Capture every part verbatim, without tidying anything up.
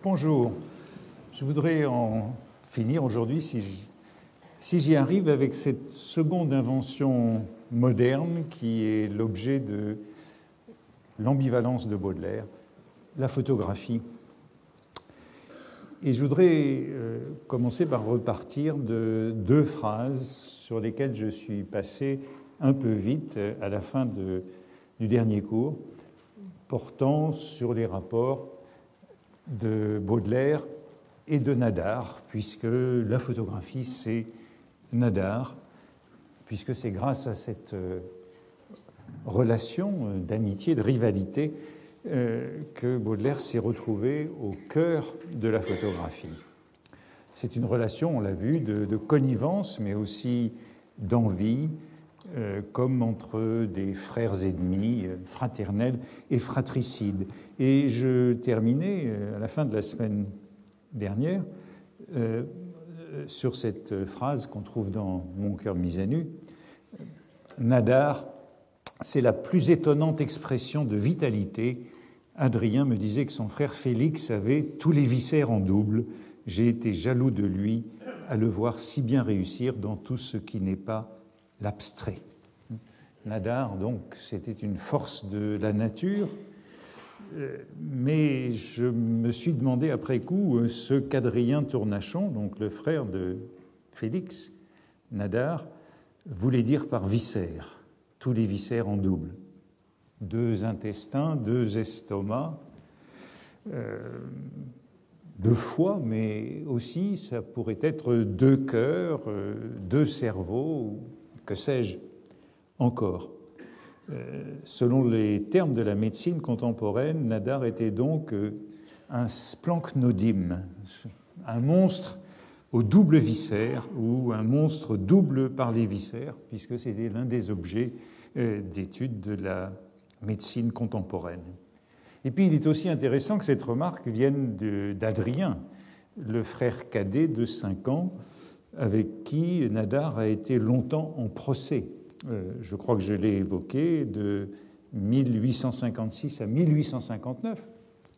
Bonjour. Je voudrais en finir aujourd'hui, si j'y si j'y arrive, avec cette seconde invention moderne qui est l'objet de l'ambivalence de Baudelaire, la photographie. Et je voudrais euh, commencer par repartir de deux phrases sur lesquelles je suis passé un peu vite à la fin de, du dernier cours, portant sur les rapports de Baudelaire et de Nadar, puisque la photographie, c'est Nadar, puisque c'est grâce à cette euh, relation d'amitié, de rivalité, euh, que Baudelaire s'est retrouvé au cœur de la photographie. C'est une relation, on l'a vu, de, de connivence, mais aussi d'envie, euh, comme entre des frères ennemis, euh, fraternels et fratricides. Et je terminais, euh, à la fin de la semaine dernière, euh, sur cette phrase qu'on trouve dans Mon cœur mis à nu. Nadar, c'est la plus étonnante expression de vitalité. Adrien me disait que son frère Félix avait tous les viscères en double. J'ai été jaloux de lui à le voir si bien réussir dans tout ce qui n'est pas l'abstrait. Nadar, donc, c'était une force de la nature, mais je me suis demandé après coup ce qu'Adrien Tournachon, donc le frère de Félix, Nadar, voulait dire par viscères, tous les viscères en double. Deux intestins, deux estomacs, euh, deux foies, mais aussi ça pourrait être deux cœurs, euh, deux cerveaux, que sais-je encore. Euh, selon les termes de la médecine contemporaine, Nadar était donc euh, un splanchnodime, un monstre au double viscère ou un monstre double par les viscères, puisque c'était l'un des objets euh, d'étude de la médecine contemporaine. Et puis il est aussi intéressant que cette remarque vienne de, d'Adrien, le frère cadet de cinq ans, avec qui Nadar a été longtemps en procès. Euh, je crois que je l'ai évoqué, de mille huit cent cinquante-six à mille huit cent cinquante-neuf,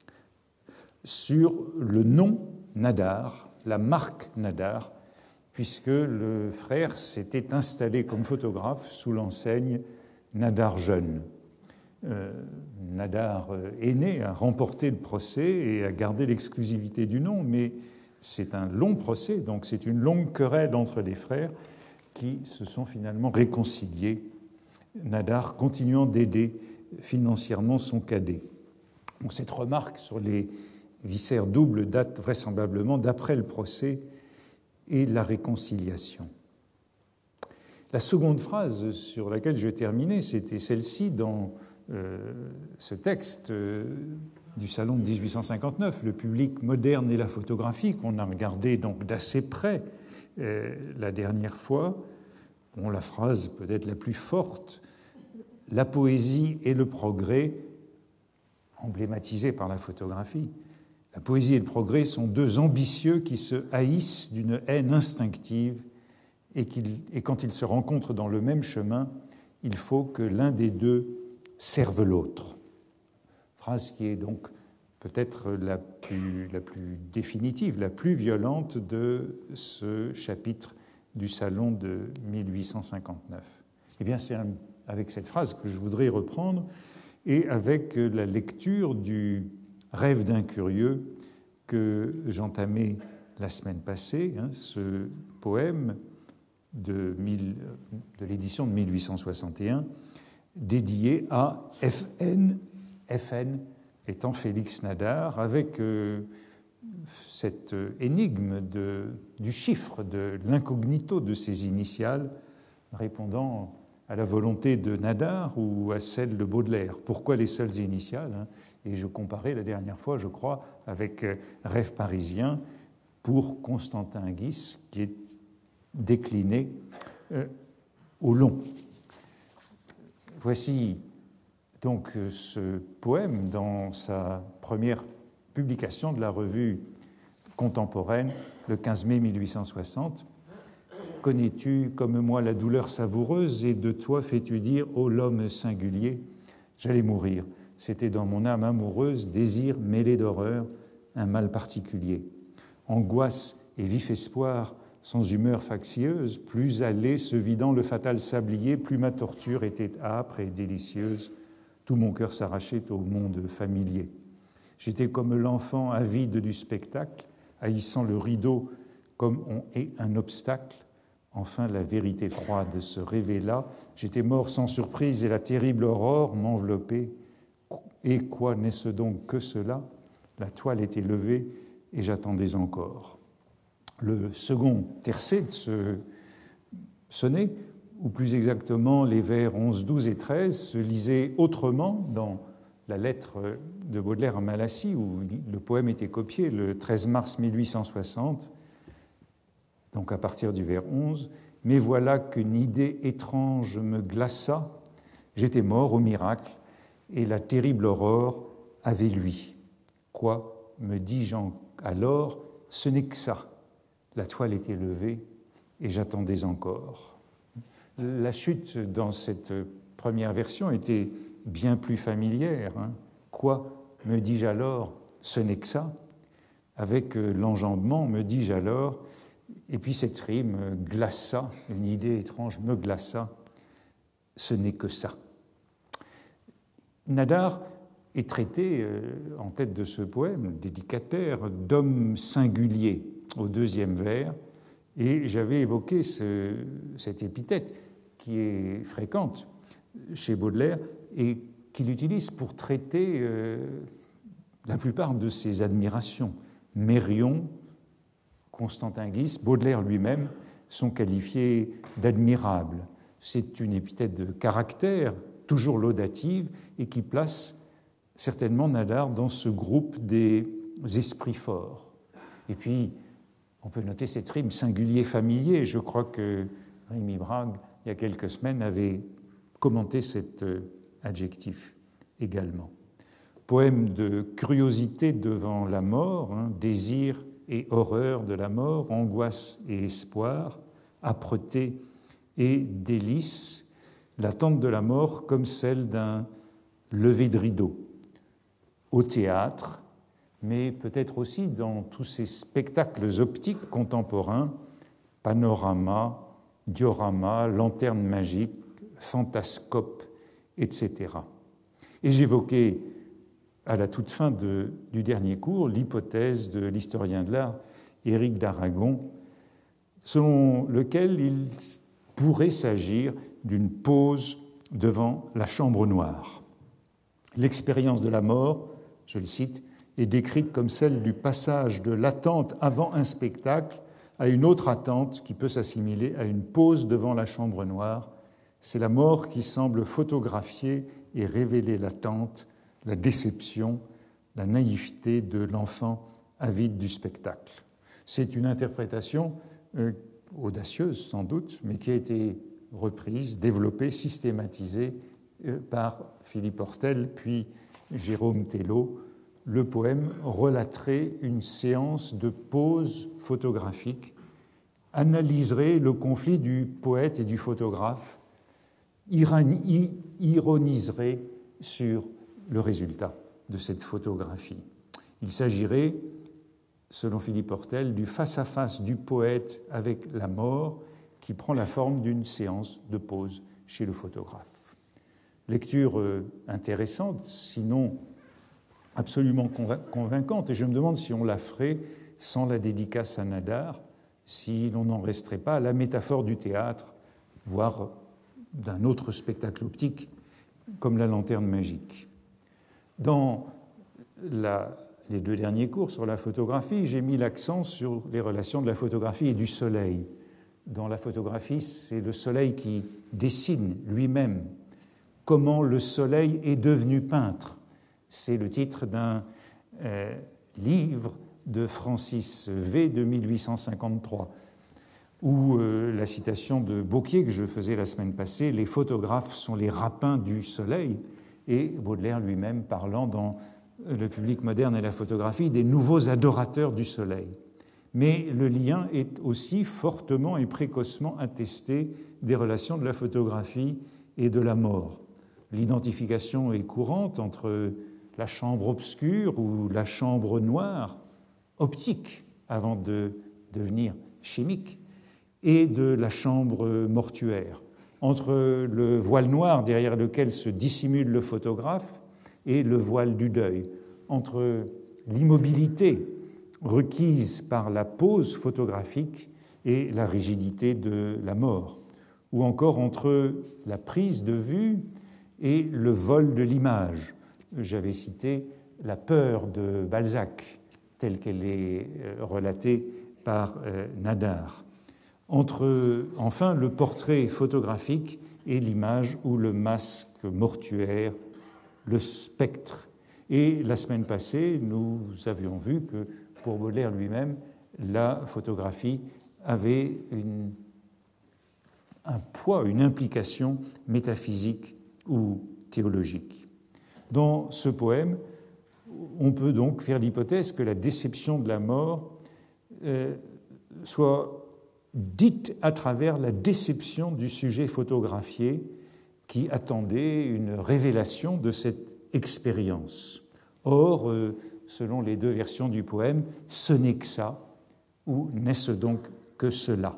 sur le nom Nadar, la marque Nadar, puisque le frère s'était installé comme photographe sous l'enseigne Nadar jeune. Euh, Nadar aîné a remporté le procès et a gardé l'exclusivité du nom, mais c'est un long procès, donc c'est une longue querelle entre les frères qui se sont finalement réconciliés, Nadar continuant d'aider financièrement son cadet. Donc cette remarque sur les viscères doubles date vraisemblablement d'après le procès et la réconciliation. La seconde phrase sur laquelle je terminais, c'était celle-ci dans euh, ce texte euh, du Salon de dix-huit cent cinquante-neuf, le public moderne et la photographie, qu'on a regardé donc d'assez près euh, la dernière fois. Bon, la phrase peut-être la plus forte, la poésie et le progrès, emblématisée par la photographie. La poésie et le progrès sont deux ambitieux qui se haïssent d'une haine instinctive et, qu'ils, et quand ils se rencontrent dans le même chemin, il faut que l'un des deux serve l'autre. Phrase qui est donc peut-être la plus, la plus définitive, la plus violente de ce chapitre du Salon de mille huit cent cinquante-neuf. Eh bien, c'est un, avec cette phrase que je voudrais reprendre et avec la lecture du Rêve d'un curieux que j'entamais la semaine passée, hein, ce poème de, mille, de l'édition de mille huit cent soixante et un, dédié à F N, F N étant Félix Nadar, avec euh, cette énigme de, du chiffre, de l'incognito de ses initiales, répondant à la volonté de Nadar ou à celle de Baudelaire. Pourquoi les seules initiales, hein? Et je comparais la dernière fois, je crois, avec Rêve parisien pour Constantin Guis, qui est décliné euh, au long. Voici donc ce poème dans sa première publication de la revue contemporaine, le quinze mai mille huit cent soixante. « Connais-tu comme moi la douleur savoureuse et de toi fais-tu dire, ô l'homme singulier, j'allais mourir. C'était dans mon âme amoureuse, désir mêlé d'horreur, un mal particulier. Angoisse et vif espoir, sans humeur factieuse, plus allée se vidant le fatal sablier, plus ma torture était âpre et délicieuse. Tout mon cœur s'arrachait au monde familier. J'étais comme l'enfant avide du spectacle, haïssant le rideau comme on est un obstacle. Enfin, la vérité froide se révéla. J'étais mort sans surprise et la terrible aurore m'enveloppait. Et quoi n'est-ce donc que cela? La toile était levée et j'attendais encore. Le second tercet de ce sonnet, ou plus exactement les vers onze, douze et treize, se lisait autrement dans la lettre de Baudelaire à Malassis, où le poème était copié le treize mars mille huit cent soixante, donc à partir du vers onze. « Mais voilà qu'une idée étrange me glaça, j'étais mort au miracle, et la terrible aurore avait lui. Quoi, me dis-je alors, ce n'est que ça. La toile était levée et j'attendais encore. » La chute dans cette première version était bien plus familière. Hein. Quoi, me dis-je alors, ce n'est que ça. Avec l'enjambement, me dis-je alors, et puis cette rime, glaça, une idée étrange me glaça, ce n'est que ça. Nadar est traité en tête de ce poème, dédicataire, d'homme singulier au deuxième vers, et j'avais évoqué ce, cette épithète qui est fréquente chez Baudelaire et qu'il utilise pour traiter euh, la plupart de ses admirations. Mérion, Constantin Guis, Baudelaire lui-même sont qualifiés d'admirables. C'est une épithète de caractère, toujours laudative, et qui place certainement Nadar dans ce groupe des esprits forts. Et puis, on peut noter cette rime singulier familier. Je crois que Rémi Brague, il y a quelques semaines, avait commenté cet adjectif également. Poème de curiosité devant la mort, hein, désir et horreur de la mort, angoisse et espoir, âpreté et délice, l'attente de la mort comme celle d'un lever de rideau. Au théâtre, mais peut-être aussi dans tous ces spectacles optiques contemporains, panorama, diorama, lanterne magique, fantascope, et cetera. Et j'évoquais à la toute fin de, du dernier cours l'hypothèse de l'historien de l'art Éric d'Aragon, selon lequel il pourrait s'agir d'une pause devant la chambre noire. L'expérience de la mort, je le cite, est décrite comme celle du passage de l'attente avant un spectacle à une autre attente qui peut s'assimiler à une pause devant la chambre noire. C'est la mort qui semble photographier et révéler l'attente, la déception, la naïveté de l'enfant avide du spectacle. C'est une interprétation euh, audacieuse sans doute, mais qui a été reprise, développée, systématisée euh, par Philippe Hortel puis Jérôme Thelot. Le poème relaterait une séance de pause photographique, analyserait le conflit du poète et du photographe, ironiserait sur le résultat de cette photographie. Il s'agirait, selon Philippe Hortel, du face-à-face du poète avec la mort qui prend la forme d'une séance de pause chez le photographe. Lecture intéressante, sinon absolument convaincante, et je me demande si on la ferait sans la dédicace à Nadar, si l'on n'en resterait pas à la métaphore du théâtre, voire d'un autre spectacle optique comme la lanterne magique. Dans la, les deux derniers cours sur la photographie, j'ai mis l'accent sur les relations de la photographie et du soleil. Dans la photographie, c'est le soleil qui dessine lui-même comment le soleil est devenu peintre. C'est le titre d'un euh, livre de Francis V de mille huit cent cinquante-trois, où euh, la citation de Beauquier que je faisais la semaine passée, « Les photographes sont les rapins du soleil », et Baudelaire lui-même parlant dans Le public moderne et la photographie des nouveaux adorateurs du soleil. Mais le lien est aussi fortement et précocement attesté des relations de la photographie et de la mort. L'identification est courante entre la chambre obscure ou la chambre noire optique avant de devenir chimique, et de la chambre mortuaire, entre le voile noir derrière lequel se dissimule le photographe et le voile du deuil, entre l'immobilité requise par la pose photographique et la rigidité de la mort, ou encore entre la prise de vue et le vol de l'image. J'avais cité la peur de Balzac, telle qu'elle est relatée par Nadar. Entre, enfin, le portrait photographique et l'image ou le masque mortuaire, le spectre. Et la semaine passée, nous avions vu que pour Baudelaire lui-même, la photographie avait une, un poids, une implication métaphysique ou théologique. Dans ce poème, on peut donc faire l'hypothèse que la déception de la mort euh, soit dite à travers la déception du sujet photographié qui attendait une révélation de cette expérience. Or, euh, selon les deux versions du poème, ce n'est que ça, ou n'est-ce donc que cela?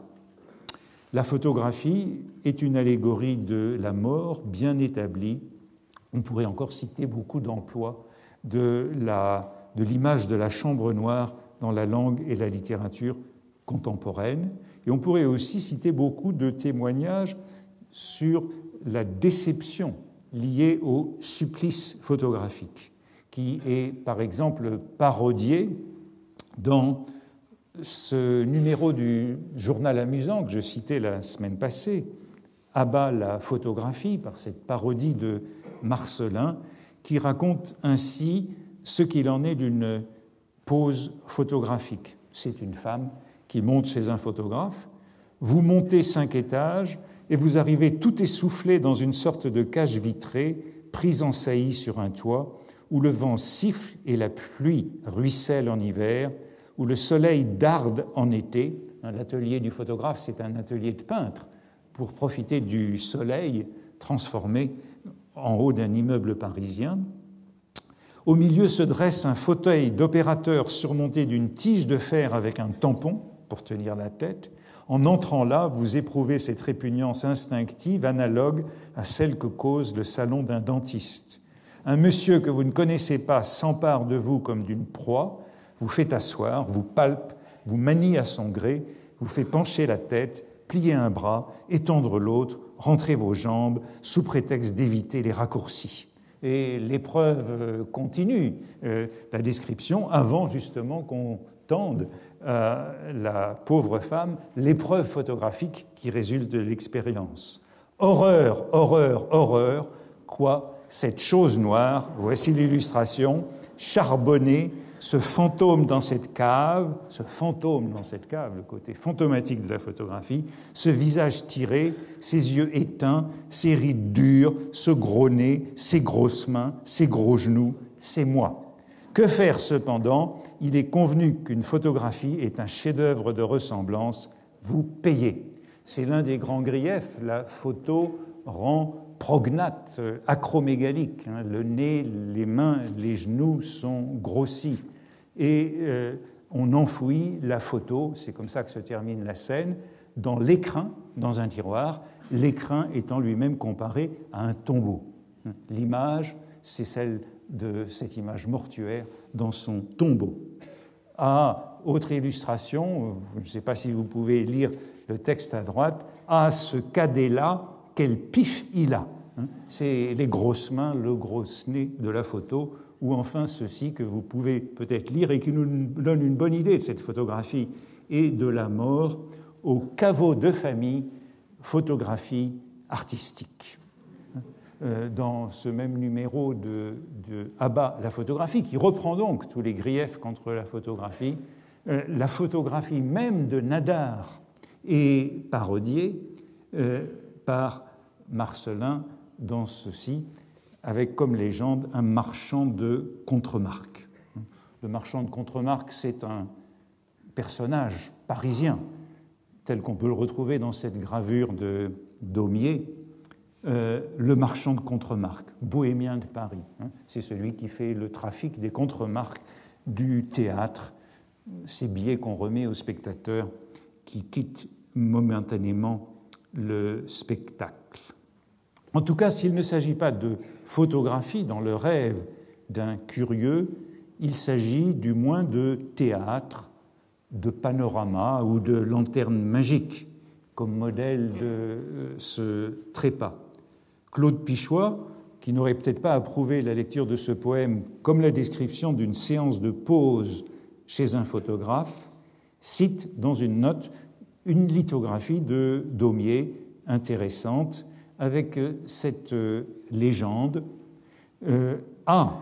La photographie est une allégorie de la mort bien établie. On pourrait encore citer beaucoup d'emplois de, la, de l'image de la chambre noire dans la langue et la littérature contemporaine. Et on pourrait aussi citer beaucoup de témoignages sur la déception liée au supplice photographique, qui est par exemple parodié dans ce numéro du journal amusant que je citais la semaine passée, à bas la photographie, par cette parodie de Marcellin, qui raconte ainsi ce qu'il en est d'une pose photographique. C'est une femme qui monte chez un photographe, vous montez cinq étages et vous arrivez tout essoufflé dans une sorte de cage vitrée prise en saillie sur un toit où le vent siffle et la pluie ruisselle en hiver, où le soleil darde en été. L'atelier du photographe, c'est un atelier de peintre pour profiter du soleil transformé en haut d'un immeuble parisien. Au milieu se dresse un fauteuil d'opérateur surmonté d'une tige de fer avec un tampon pour tenir la tête. En entrant là, vous éprouvez cette répugnance instinctive analogue à celle que cause le salon d'un dentiste. Un monsieur que vous ne connaissez pas s'empare de vous comme d'une proie, vous fait asseoir, vous palpe, vous manie à son gré, vous fait pencher la tête, plier un bras, étendre l'autre, rentrer vos jambes, sous prétexte d'éviter les raccourcis. Et l'épreuve continue, euh, la description, avant justement qu'on tende à la pauvre femme l'épreuve photographique qui résulte de l'expérience. Horreur, horreur, horreur, quoi, cette chose noire, voici l'illustration, charbonnée, ce fantôme dans cette cave, ce fantôme dans cette cave, le côté fantomatique de la photographie, ce visage tiré, ses yeux éteints, ses rides dures, ce gros nez, ses grosses mains, ses gros genoux, c'est moi. Que faire cependant? Il est convenu qu'une photographie est un chef-d'œuvre de ressemblance, vous payez. C'est l'un des grands griefs, la photo rend prognate, acromégalique. Hein, le nez, les mains, les genoux sont grossis. Et euh, on enfouit la photo, c'est comme ça que se termine la scène, dans l'écrin, dans un tiroir, l'écrin étant lui-même comparé à un tombeau. L'image, c'est celle de cette image mortuaire dans son tombeau. Ah, autre illustration, je ne sais pas si vous pouvez lire le texte à droite, ah, ce cadet-là, quel pif il a. C'est les grosses mains, le gros nez de la photo, ou enfin ceci que vous pouvez peut-être lire et qui nous donne une bonne idée de cette photographie et de la mort au caveau de famille, photographie artistique. Dans ce même numéro de, de Abba, la photographie, qui reprend donc tous les griefs contre la photographie, la photographie même de Nadar est parodiée euh, par Marcellin dans ceci, avec comme légende un marchand de contremarques. Le marchand de contremarques, c'est un personnage parisien, tel qu'on peut le retrouver dans cette gravure de Daumier, euh, le marchand de contremarques, bohémien de Paris. Hein, c'est celui qui fait le trafic des contremarques du théâtre ces billets qu'on remet aux spectateurs qui quittent momentanément le spectacle. En tout cas, s'il ne s'agit pas de photographie dans le rêve d'un curieux, il s'agit du moins de théâtre, de panorama ou de lanterne magique comme modèle de ce trépas. Claude Pichois, qui n'aurait peut-être pas approuvé la lecture de ce poème comme la description d'une séance de pause chez un photographe, cite dans une note une lithographie de Daumier intéressante avec cette légende euh, « Ah,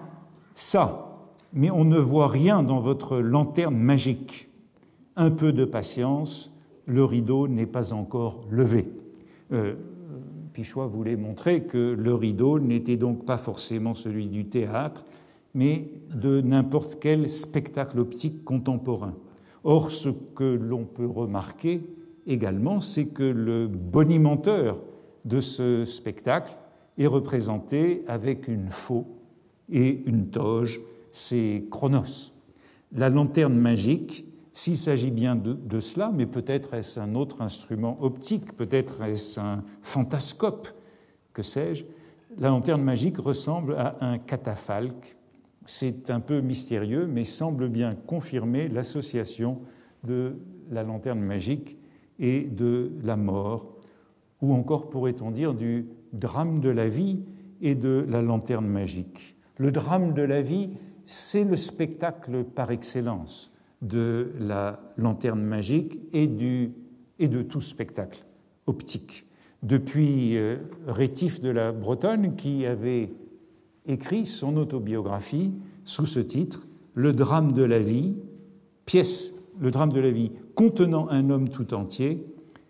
ça, mais on ne voit rien dans votre lanterne magique. Un peu de patience, le rideau n'est pas encore levé. Euh, » Pichois voulait montrer que le rideau n'était donc pas forcément celui du théâtre, mais de n'importe quel spectacle optique contemporain. Or, ce que l'on peut remarquer également, c'est que le bonimenteur de ce spectacle est représenté avec une faux et une toge, c'est Chronos. La lanterne magique, s'il s'agit bien de, de cela, mais peut-être est-ce un autre instrument optique, peut-être est-ce un fantascope, que sais-je, la lanterne magique ressemble à un catafalque. C'est un peu mystérieux, mais semble bien confirmer l'association de la lanterne magique et de la mort, ou encore pourrait-on dire du drame de la vie et de la lanterne magique. Le drame de la vie, c'est le spectacle par excellence de la lanterne magique et, du, et de tout spectacle optique. Depuis euh, Rétif de la Bretonne, qui avait écrit son autobiographie sous ce titre « Le drame de la vie », pièce, le drame de la vie contenant un homme tout entier,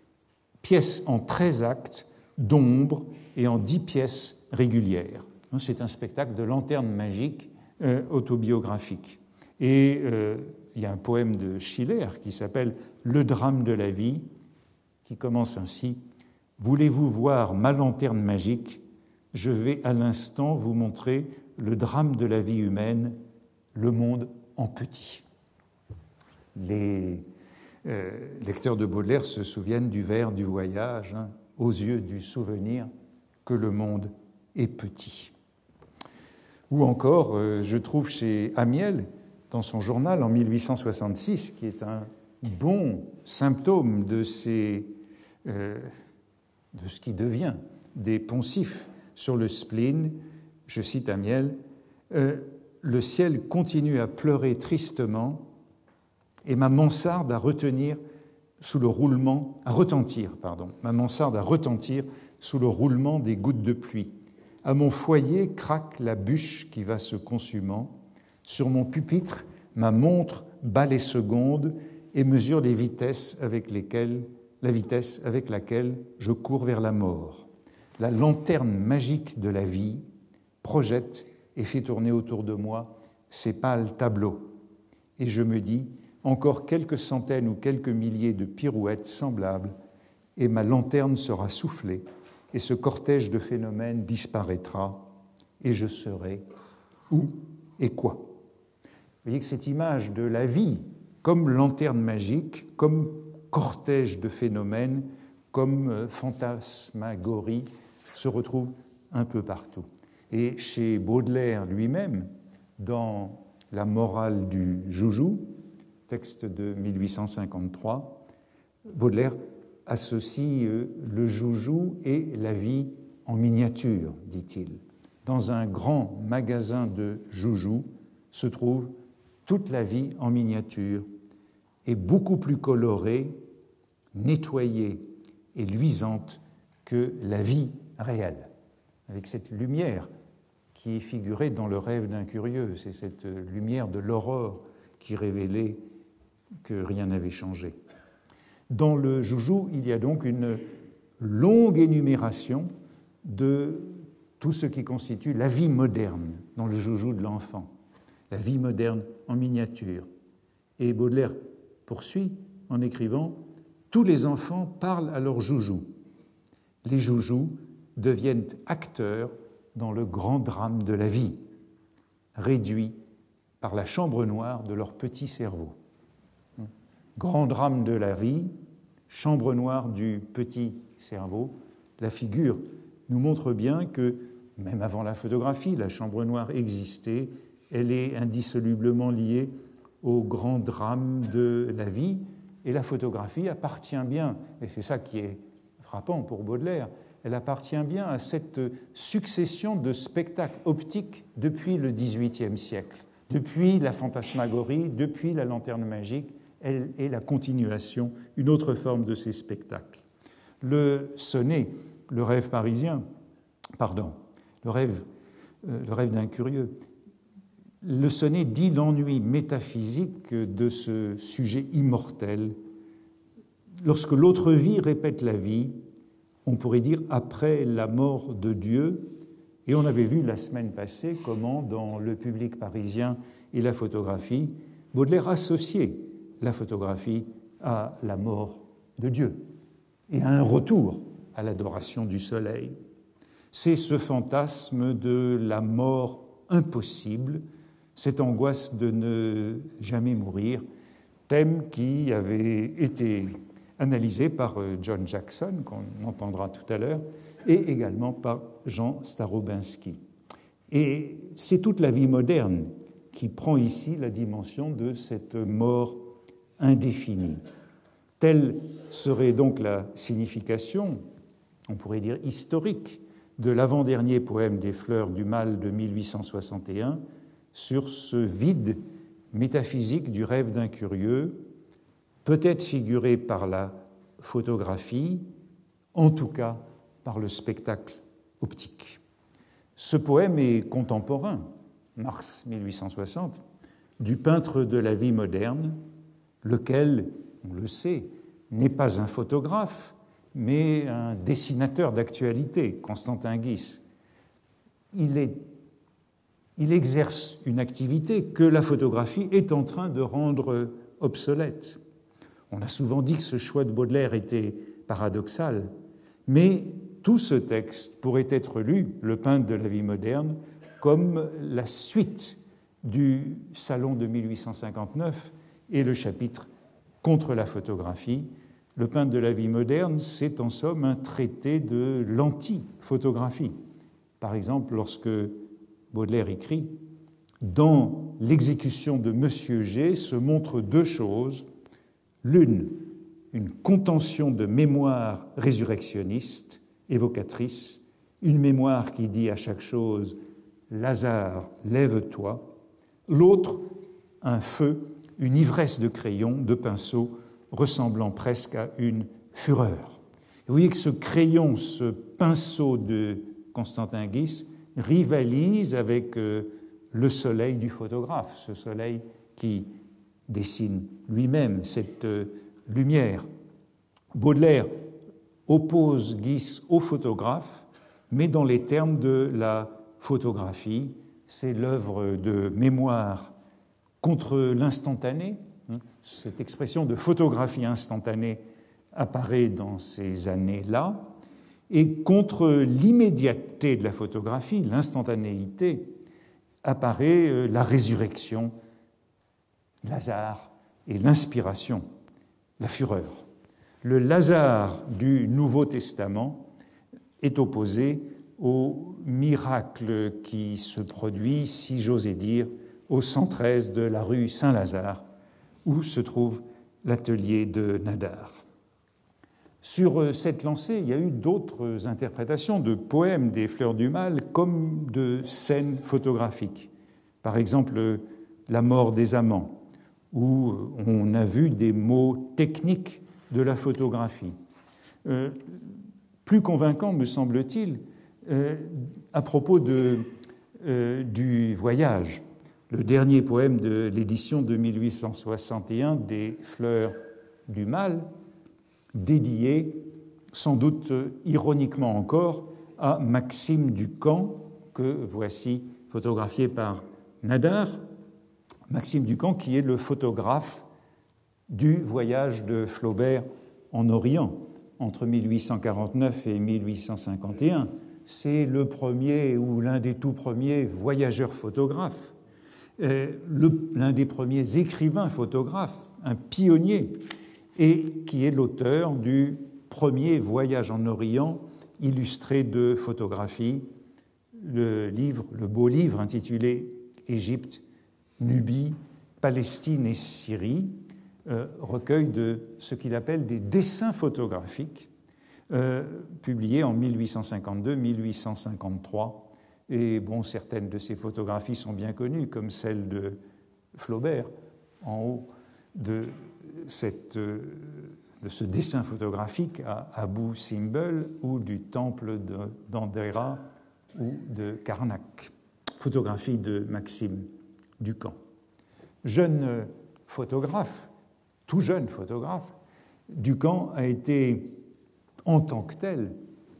pièce en treize actes d'ombre et en dix pièces régulières. C'est un spectacle de lanterne magique euh, autobiographique. Et euh, il y a un poème de Schiller qui s'appelle « Le drame de la vie », qui commence ainsi « Voulez-vous voir ma lanterne magique ? Je vais à l'instant vous montrer le drame de la vie humaine, le monde en petit. » Les euh, lecteurs de Baudelaire se souviennent du vers du voyage, hein, aux yeux du souvenir que le monde est petit. Ou encore, euh, je trouve chez Amiel, dans son journal en mille huit cent soixante-six, qui est un bon symptôme de, ces, euh, de ce qui devient des poncifs sur le spleen, je cite Amiel, euh, « Le ciel continue à pleurer tristement et ma mansarde à retenir sous le roulement, à retentir, pardon, ma mansarde à retentir sous le roulement des gouttes de pluie. À mon foyer craque la bûche qui va se consumant. Sur mon pupitre, ma montre bat les secondes et mesure les vitesses avec lesquelles, la vitesse avec laquelle je cours vers la mort. La lanterne magique de la vie projette et fait tourner autour de moi ces pâles tableaux. Et je me dis, encore quelques centaines ou quelques milliers de pirouettes semblables, et ma lanterne sera soufflée, et ce cortège de phénomènes disparaîtra, et je serai où et quoi. Vous voyez que cette image de la vie comme lanterne magique, comme cortège de phénomènes, comme fantasmagorie, se retrouve un peu partout. Et chez Baudelaire lui-même, dans La morale du joujou, texte de mille huit cent cinquante-trois, Baudelaire associe le joujou et la vie en miniature, dit-il. Dans un grand magasin de joujou se trouve toute la vie en miniature et beaucoup plus colorée, nettoyée et luisante que la vie réelle, avec cette lumière qui est figurée dans le rêve d'un curieux. C'est cette lumière de l'aurore qui révélait que rien n'avait changé. Dans le joujou, il y a donc une longue énumération de tout ce qui constitue la vie moderne dans le joujou de l'enfant, la vie moderne en miniature. Et Baudelaire poursuit en écrivant « Tous les enfants parlent à leur joujou. Les joujous deviennent acteurs dans le grand drame de la vie, réduits par la chambre noire de leur petit cerveau. » grand drame de la vie, chambre noire du petit cerveau. La figure nous montre bien que, même avant la photographie, la chambre noire existait. Elle est indissolublement liée au grand drame de la vie. Et la photographie appartient bien, et c'est ça qui est frappant pour Baudelaire, elle appartient bien à cette succession de spectacles optiques depuis le dix-huitième siècle, depuis la fantasmagorie, depuis la lanterne magique. Elle est la continuation, une autre forme de ces spectacles. Le sonnet, le rêve parisien, pardon, le rêve, euh, le rêve d'un curieux, le sonnet dit l'ennui métaphysique de ce sujet immortel. Lorsque l'autre vie répète la vie, on pourrait dire après la mort de Dieu, et on avait vu la semaine passée comment dans Le public parisien et la photographie, Baudelaire associait la photographie à la mort de Dieu et à un retour à l'adoration du soleil. C'est ce fantasme de la mort impossible, cette angoisse de ne jamais mourir, thème qui avait été analysé par John Jackson, qu'on entendra tout à l'heure, et également par Jean Starobinski. Et c'est toute la vie moderne qui prend ici la dimension de cette mort indéfinie. Telle serait donc la signification, on pourrait dire historique, de l'avant-dernier poème des Fleurs du Mal de mille huit cent soixante et un, sur ce vide métaphysique du rêve d'un curieux, peut-être figuré par la photographie, en tout cas par le spectacle optique. Ce poème est contemporain, mars mille huit cent soixante, du peintre de la vie moderne, lequel, on le sait, n'est pas un photographe, mais un dessinateur d'actualité, Constantin Guis. Il est Il exerce une activité que la photographie est en train de rendre obsolète. On a souvent dit que ce choix de Baudelaire était paradoxal, mais tout ce texte pourrait être lu, le peintre de la vie moderne, comme la suite du Salon de mille huit cent cinquante-neuf et le chapitre contre la photographie. Le peintre de la vie moderne, c'est en somme un traité de l'anti-photographie. Par exemple, lorsque Baudelaire écrit « Dans l'exécution de Monsieur G se montrent deux choses, l'une, une contention de mémoire résurrectionniste, évocatrice, une mémoire qui dit à chaque chose « Lazare, lève-toi », l'autre, un feu, une ivresse de crayon, de pinceau, ressemblant presque à une fureur. Vous voyez que ce crayon, ce pinceau de Constantin Guis, rivalise avec euh, le soleil du photographe, ce soleil qui dessine lui-même cette euh, lumière. Baudelaire oppose Guis au photographe, mais dans les termes de la photographie. C'est l'œuvre de mémoire contre l'instantané. Cette expression de photographie instantanée apparaît dans ces années-là. Et contre l'immédiateté de la photographie, l'instantanéité, apparaît la résurrection, Lazare, et l'inspiration, la fureur. Le Lazare du Nouveau Testament est opposé au miracle qui se produit, si j'osais dire, au cent treize de la rue Saint-Lazare, où se trouve l'atelier de Nadar. Sur cette lancée, il y a eu d'autres interprétations de poèmes des Fleurs du Mal comme de scènes photographiques. Par exemple, La mort des amants, où on a vu des mots techniques de la photographie. Euh, plus convaincant, me semble-t-il, euh, à propos de, euh, du voyage, le dernier poème de l'édition de mille huit cent soixante et un des Fleurs du Mal, dédié, sans doute ironiquement encore, à Maxime Ducamp, que voici photographié par Nadar. Maxime Ducamp, qui est le photographe du voyage de Flaubert en Orient, entre mille huit cent quarante-neuf et mille huit cent cinquante et un. C'est le premier ou l'un des tout premiers voyageurs photographes. euh, l'un des premiers écrivains photographes, un pionnier, et qui est l'auteur du premier voyage en Orient illustré de photographie, le livre, le beau livre intitulé Égypte, Nubie, Palestine et Syrie, euh, recueil de ce qu'il appelle des dessins photographiques, euh, publiés en mille huit cent cinquante-deux mille huit cent cinquante-trois. Et bon, certaines de ces photographies sont bien connues, comme celle de Flaubert, en haut de, cette, de ce dessin photographique à Abou Simbel, ou du temple d'Andera ou de Karnak. Photographie de Maxime Ducamp. Jeune photographe, tout jeune photographe, Ducamp a été, en tant que tel,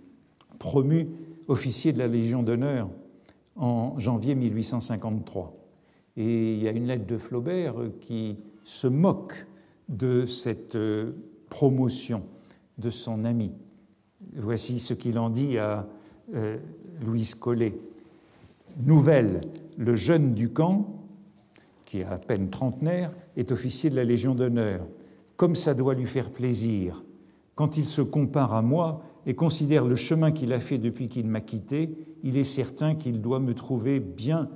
promu officier de la Légion d'honneur en janvier mille huit cent cinquante-trois. Et il y a une lettre de Flaubert qui se moque de cette promotion de son ami. Voici ce qu'il en dit à euh, Louise Collet. Nouvelle, le jeune Ducamp, qui est à peine trentenaire, est officier de la Légion d'honneur. Comme ça doit lui faire plaisir, quand il se compare à moi et considère le chemin qu'il a fait depuis qu'il m'a quitté, il est certain qu'il doit me trouver bien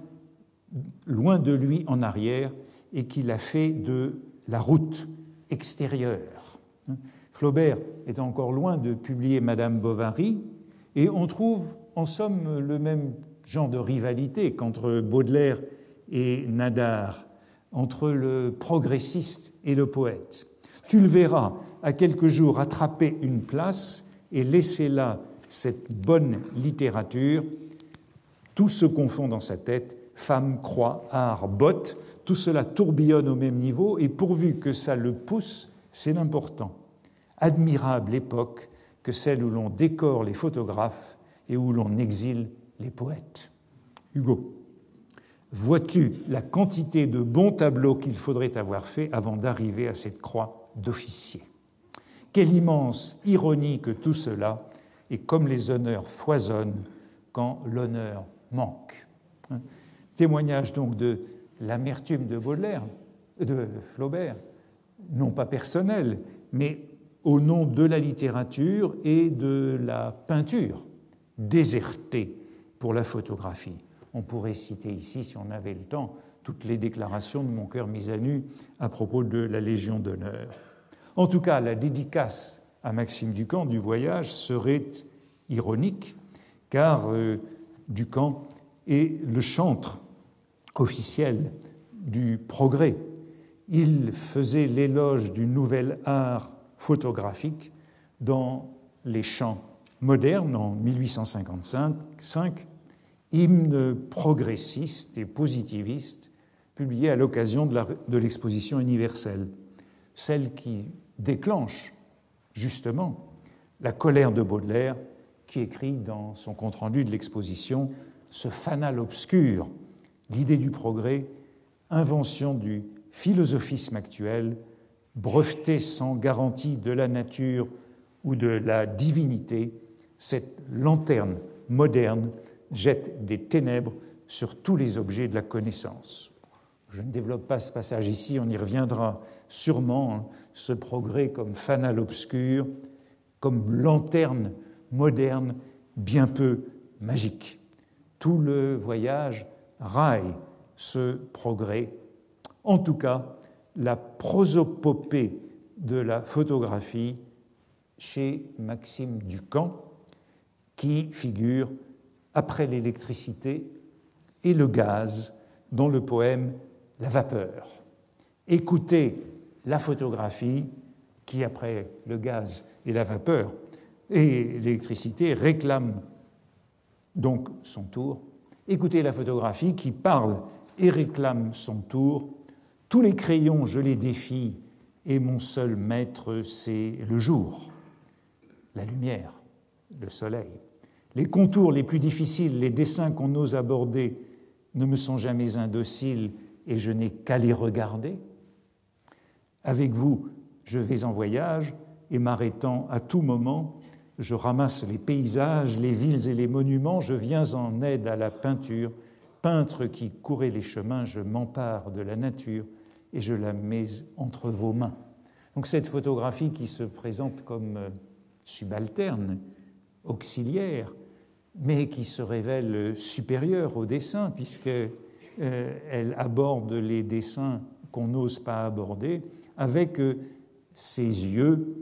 loin de lui en arrière et qu'il a fait de la route extérieure. Flaubert est encore loin de publier Madame Bovary, et on trouve en somme le même genre de rivalité qu'entre Baudelaire et Nadar, entre le progressiste et le poète. Tu le verras à quelques jours attraper une place et laisser là cette bonne littérature. Tout se confond dans sa tête, femme, croix, art, botte, tout cela tourbillonne au même niveau, et pourvu que ça le pousse, c'est l'important. Admirable époque que celle où l'on décore les photographes et où l'on exile les poètes. Hugo, vois-tu la quantité de bons tableaux qu'il faudrait avoir fait avant d'arriver à cette croix d'officier? Quelle immense ironie que tout cela, et comme les honneurs foisonnent quand l'honneur manque. Témoignage donc de l'amertume de Baudelaire, de Flaubert, non pas personnel, mais au nom de la littérature et de la peinture, désertée pour la photographie. On pourrait citer ici, si on avait le temps, toutes les déclarations de mon cœur mis à nu à propos de la Légion d'honneur. En tout cas, la dédicace à Maxime Ducamp du voyage serait ironique, car euh, Ducamp est le chantre officiel du progrès. Il faisait l'éloge du nouvel art photographique dans les chants modernes en mille huit cent cinquante-cinq, hymne progressiste et positiviste publié à l'occasion de, la, de l'exposition universelle, celle qui déclenche justement la colère de Baudelaire, qui écrit dans son compte-rendu de l'exposition ce fanal obscur, l'idée du progrès, invention du philosophisme actuel, breveté sans garantie de la nature ou de la divinité, cette lanterne moderne jette des ténèbres sur tous les objets de la connaissance. Je ne développe pas ce passage ici, on y reviendra sûrement, hein, ce progrès comme fanal obscur, comme lanterne moderne, bien peu magique. Tout le voyage raille ce progrès. En tout cas, la prosopopée de la photographie chez Maxime Ducamp, qui figure après l'électricité et le gaz dans le poème La vapeur. Écoutez la photographie qui, après le gaz et la vapeur et l'électricité, réclame donc son tour. Écoutez la photographie qui parle et réclame son tour. Tous les crayons, je les défie, et mon seul maître, c'est le jour, la lumière, le soleil. Les contours les plus difficiles, les dessins qu'on ose aborder ne me sont jamais indociles et je n'ai qu'à les regarder. Avec vous, je vais en voyage et m'arrêtant à tout moment, je ramasse les paysages, les villes et les monuments, je viens en aide à la peinture Peintre qui courez les chemins, je m'empare de la nature et je la mets entre vos mains. Donc cette photographie qui se présente comme subalterne, auxiliaire, mais qui se révèle supérieure au dessin, puisqu'elle euh, aborde les dessins qu'on n'ose pas aborder, avec euh, ses yeux,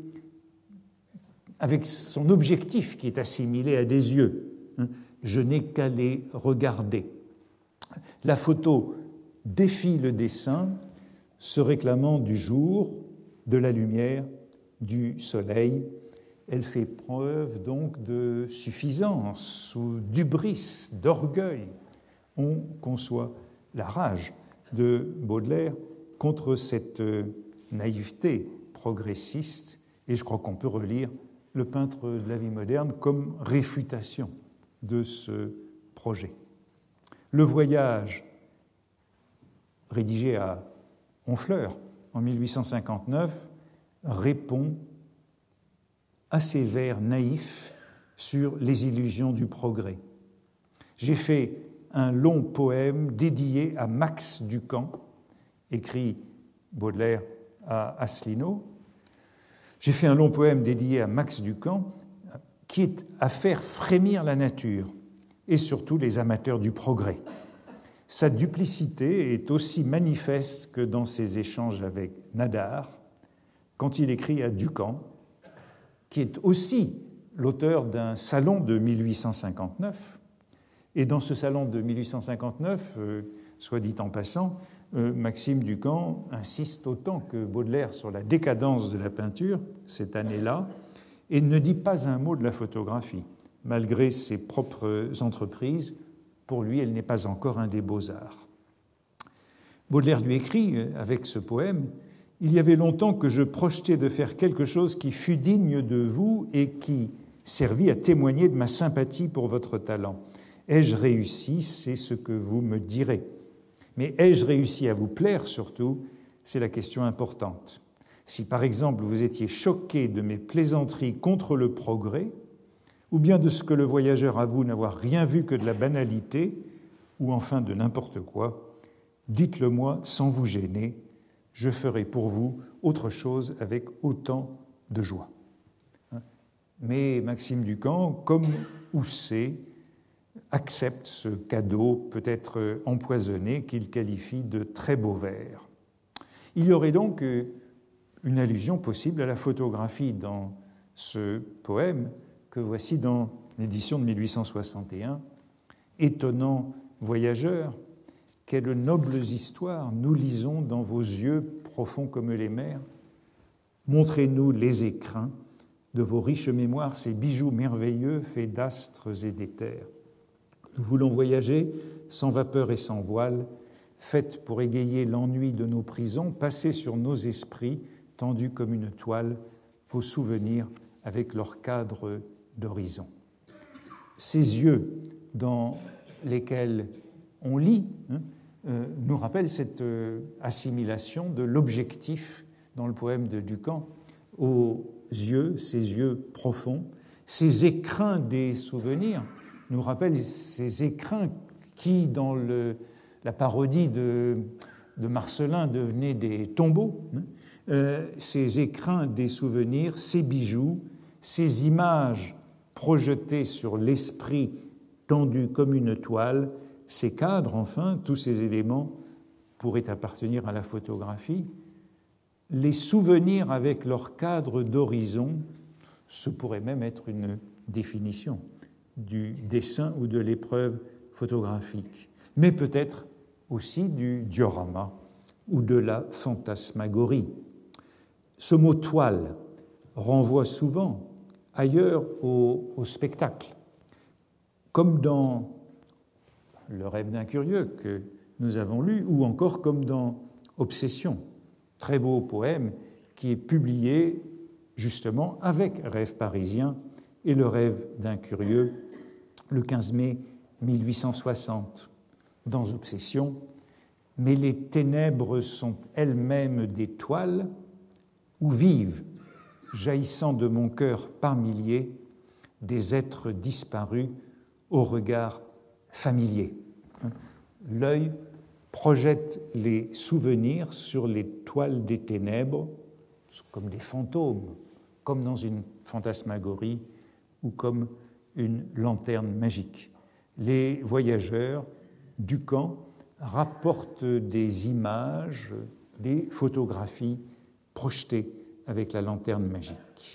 avec son objectif qui est assimilé à des yeux. Je n'ai qu'à les regarder. La photo défie le dessin, se réclamant du jour, de la lumière, du soleil. Elle fait preuve donc de suffisance ou d'hubris, d'orgueil. On conçoit la rage de Baudelaire contre cette naïveté progressiste, et je crois qu'on peut relire Le peintre de la vie moderne comme réfutation de ce projet. Le voyage, rédigé à Honfleur en mille huit cent cinquante-neuf, répond à ces vers naïfs sur les illusions du progrès. J'ai fait un long poème dédié à Max Ducamp, écrit Baudelaire à Asselineau. J'ai fait un long poème dédié à Max Ducamp, qui est à faire frémir la nature et surtout les amateurs du progrès. Sa duplicité est aussi manifeste que dans ses échanges avec Nadar, quand il écrit à Ducamp, qui est aussi l'auteur d'un salon de mille huit cent cinquante-neuf. Et dans ce salon de mille huit cent cinquante-neuf, euh, soit dit en passant, euh, Maxime Ducamp insiste autant que Baudelaire sur la décadence de la peinture cette année-là et ne dit pas un mot de la photographie. Malgré ses propres entreprises, pour lui, elle n'est pas encore un des beaux-arts. Baudelaire lui écrit, avec ce poème, « Il y avait longtemps que je projetais de faire quelque chose qui fût digne de vous et qui servit à témoigner de ma sympathie pour votre talent. Ai-je réussi? C'est ce que vous me direz. Mais ai-je réussi à vous plaire surtout? C'est la question importante. Si par exemple vous étiez choqué de mes plaisanteries contre le progrès, ou bien de ce que le voyageur avoue n'avoir rien vu que de la banalité, ou enfin de n'importe quoi, dites-le moi sans vous gêner, je ferai pour vous autre chose avec autant de joie. » Mais Maxime Ducamp, comme Houssaye, accepte ce cadeau peut-être empoisonné qu'il qualifie de très beau vers. Il y aurait donc une allusion possible à la photographie dans ce poème que voici dans l'édition de mille huit cent soixante et un. Étonnant voyageur, quelles nobles histoires nous lisons dans vos yeux profonds comme les mers. Montrez-nous les écrins de vos riches mémoires, ces bijoux merveilleux faits d'astres et d'éthers. Nous voulons voyager sans vapeur et sans voile, faites pour égayer l'ennui de nos prisons, passer sur nos esprits, tendus comme une toile, vos souvenirs avec leur cadre d'horizon. Ces yeux dans lesquels on lit hein, euh, nous rappellent cette euh, assimilation de l'objectif dans le poème de Ducamp aux yeux, ces yeux profonds, ces écrins des souvenirs nous rappellent ces écrins qui, dans le, la parodie de, de Marcellin, devenaient des tombeaux, hein, euh, ces écrins des souvenirs, ces bijoux, ces images projetées sur l'esprit tendu comme une toile, ces cadres, enfin, tous ces éléments pourraient appartenir à la photographie. Les souvenirs avec leur cadre d'horizon, ce pourrait même être une définition du dessin ou de l'épreuve photographique, mais peut-être aussi du diorama ou de la fantasmagorie. Ce mot « toile » renvoie souvent ailleurs au, au spectacle, comme dans Le rêve d'un curieux que nous avons lu, ou encore comme dans Obsession, très beau poème qui est publié justement avec Rêve parisien et Le rêve d'un curieux le quinze mai mille huit cent soixante. Dans Obsession, « Mais les ténèbres sont elles-mêmes des toiles où vivent, jaillissant de mon cœur par milliers, des êtres disparus au regard familier. » L'œil projette les souvenirs sur les toiles des ténèbres, comme des fantômes, comme dans une fantasmagorie ou comme une lanterne magique. Les voyageurs du camp rapportent des images, des photographies projetées avec la lanterne magique.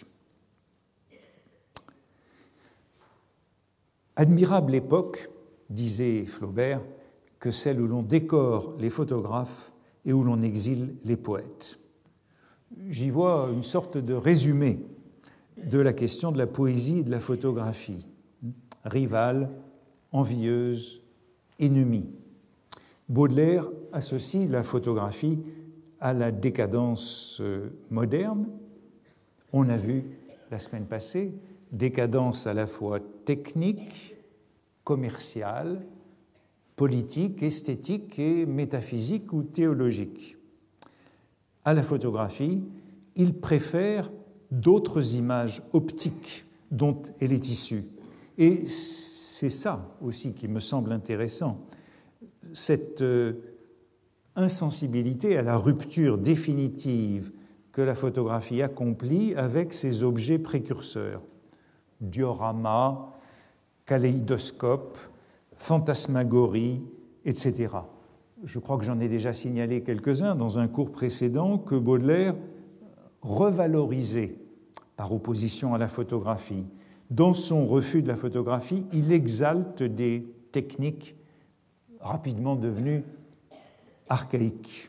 Admirable époque, disait Flaubert, que celle où l'on décore les photographes et où l'on exile les poètes. J'y vois une sorte de résumé de la question de la poésie et de la photographie. Rivale, envieuse, ennemie. Baudelaire associe la photographie à la décadence moderne. On a vu la semaine passée, décadence à la fois technique, commerciale, politique, esthétique et métaphysique ou théologique. À la photographie, il préfère d'autres images optiques dont elle est issue. Et c'est ça aussi qui me semble intéressant, cette insensibilité à la rupture définitive que la photographie accomplit avec ses objets précurseurs. Diorama, kaléidoscope, fantasmagorie, et cetera. Je crois que j'en ai déjà signalé quelques-uns dans un cours précédent que Baudelaire revalorisait par opposition à la photographie. Dans son refus de la photographie, il exalte des techniques rapidement devenues archaïques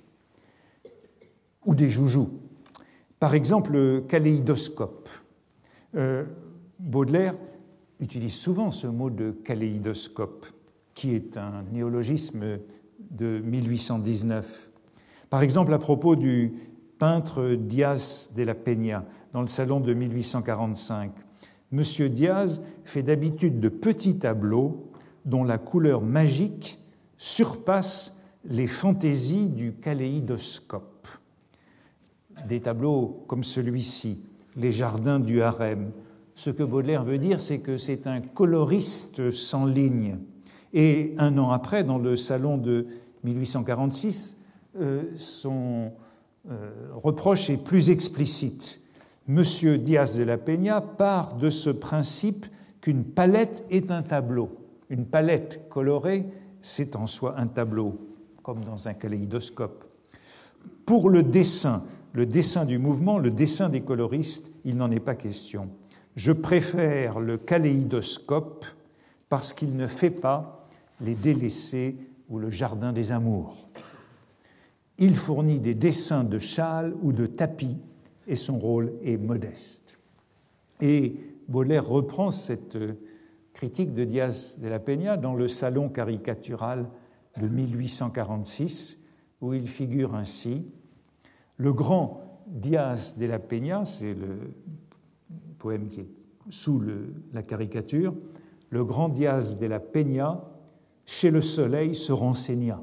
ou des joujoux. Par exemple, le kaléidoscope. Euh, Baudelaire utilise souvent ce mot de kaléidoscope, qui est un néologisme de mille huit cent dix-neuf. Par exemple, à propos du peintre Diaz de la Peña, dans le salon de mille huit cent quarante-cinq, M. Diaz fait d'habitude de petits tableaux dont la couleur magique surpasse les fantaisies du kaléidoscope. Des tableaux comme celui-ci, Les jardins du harem. Ce que Baudelaire veut dire, c'est que c'est un coloriste sans ligne. Et un an après, dans le salon de mille huit cent quarante-six, euh, son euh, reproche est plus explicite. Monsieur Diaz de la Peña part de ce principe qu'une palette est un tableau. Une palette colorée, c'est en soi un tableau, comme dans un kaléidoscope. Pour le dessin, le dessin du mouvement, le dessin des coloristes, il n'en est pas question. Je préfère le kaléidoscope parce qu'il ne fait pas les délaissés ou le jardin des amours. Il fournit des dessins de châles ou de tapis et son rôle est modeste. Et Baudelaire reprend cette critique de Diaz de la Peña dans le salon caricatural de mille huit cent quarante-six, où il figure ainsi. Le grand Diaz de la Peña, c'est le poème qui est sous le, la caricature, le grand Diaz de la Peña, chez le soleil se renseigna.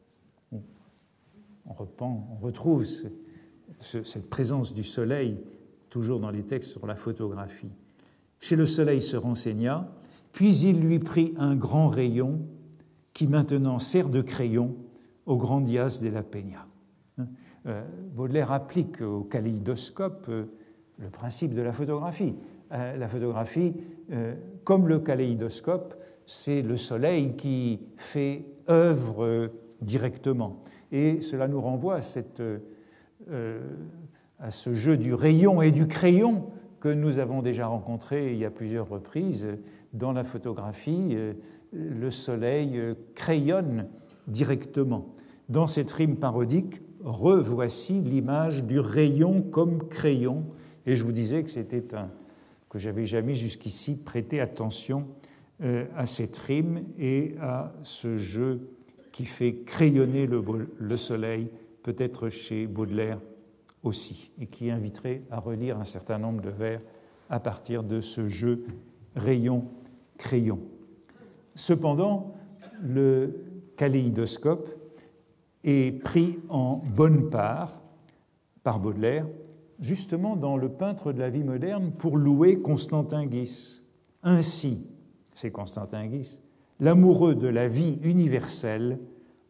On, reprend, on retrouve ce, ce, cette présence du soleil toujours dans les textes sur la photographie. Chez le soleil se renseigna, puis il lui prit un grand rayon qui maintenant sert de crayon au grand Diaz de la Peña. Euh, Baudelaire applique au kaléidoscope euh, le principe de la photographie. Euh, la photographie, euh, comme le kaléidoscope, c'est le soleil qui fait œuvre euh, directement. Et cela nous renvoie à, cette, euh, à ce jeu du rayon et du crayon que nous avons déjà rencontré il y a plusieurs reprises. Dans la photographie, euh, le soleil euh, crayonne directement. Dans cette rime parodique, revoici l'image du rayon comme crayon. Et je vous disais que c'était un que j'avais jamais jusqu'ici prêté attention euh, à cette rime et à ce jeu qui fait crayonner le, le soleil, peut-être chez Baudelaire aussi, et qui inviterait à relire un certain nombre de vers à partir de ce jeu rayon-crayon. Cependant, le kaléidoscope est pris en bonne part par Baudelaire, justement dans Le peintre de la vie moderne, pour louer Constantin Guis. Ainsi, c'est Constantin Guis, l'amoureux de la vie universelle